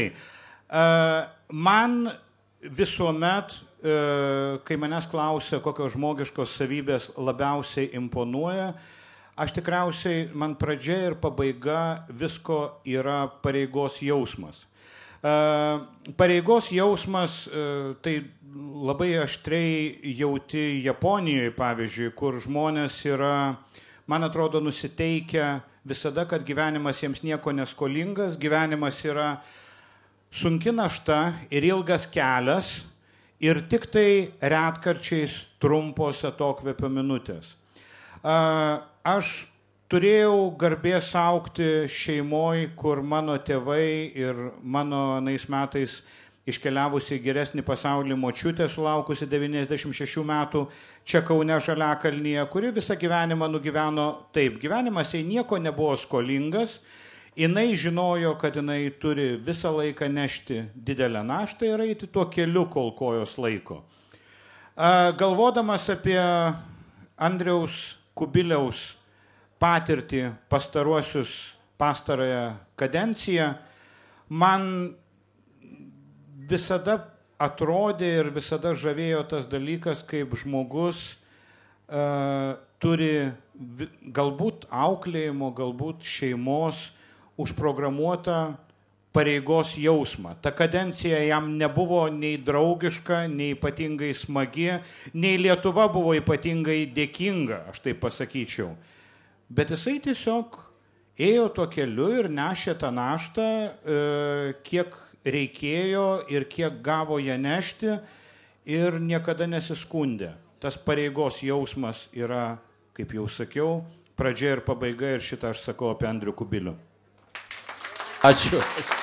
Man visuomet, kai manęs klausia, kokios žmogiškos savybės labiausiai imponuoja, aš tikriausiai, man pradžia ir pabaiga visko yra pareigos jausmas. Pareigos jausmas tai labai aštriai jauti Japonijoje, pavyzdžiui, kur žmonės yra, man atrodo, nusiteikę visada, kad gyvenimas jiems nieko neskolingas, gyvenimas yra sunki našta ir ilgas kelias ir tik tai retkarčiais trumpos atokvėpio minutės. Aš turėjau garbės augti šeimoj, kur mano tėvai ir mano anais metais iškeliavusi geresnį pasaulį močiutė, sulaukusi 96 metų, čia Kaune Žaliakalnyje, kuri visą gyvenimą nugyveno taip. Gyvenimas jai nieko nebuvo skolingas. Jinai žinojo, kad jinai turi visą laiką nešti didelę naštą ir eiti tuo keliu, kol kojos laiko. Galvodamas apie Andriaus Kubiliaus patirtį pastarąją kadenciją, man visada atrodė ir visada žavėjo tas dalykas, kaip žmogus turi galbūt auklėjimo, galbūt šeimos užprogramuotą pareigos jausmą. Ta kadencija jam nebuvo nei draugiška, nei ypatingai smagi, nei Lietuva buvo ypatingai dėkinga, aš taip pasakyčiau. Bet jisai tiesiog ėjo tuo keliu ir nešė tą naštą, kiek reikėjo ir kiek gavo ją nešti ir niekada nesiskundė. Tas pareigos jausmas yra, kaip jau sakiau, pradžia ir pabaiga ir šitą aš sakau apie Andrių Kubilių. Ačiū.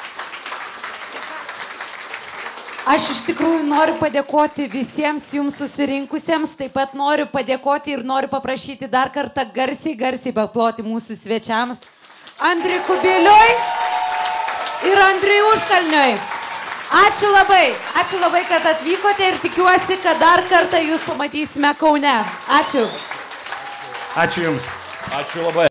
Aš iš tikrųjų noriu padėkoti visiems jums susirinkusiems, taip pat noriu padėkoti ir noriu paprašyti dar kartą garsiai paploti mūsų svečiams Andriui Kubiliui ir Andriui Užkalniui. Ačiū labai, kad atvykote ir tikiuosi, kad dar kartą jūs pamatysime Kaune. Ačiū. Ačiū Jums. Ačiū labai.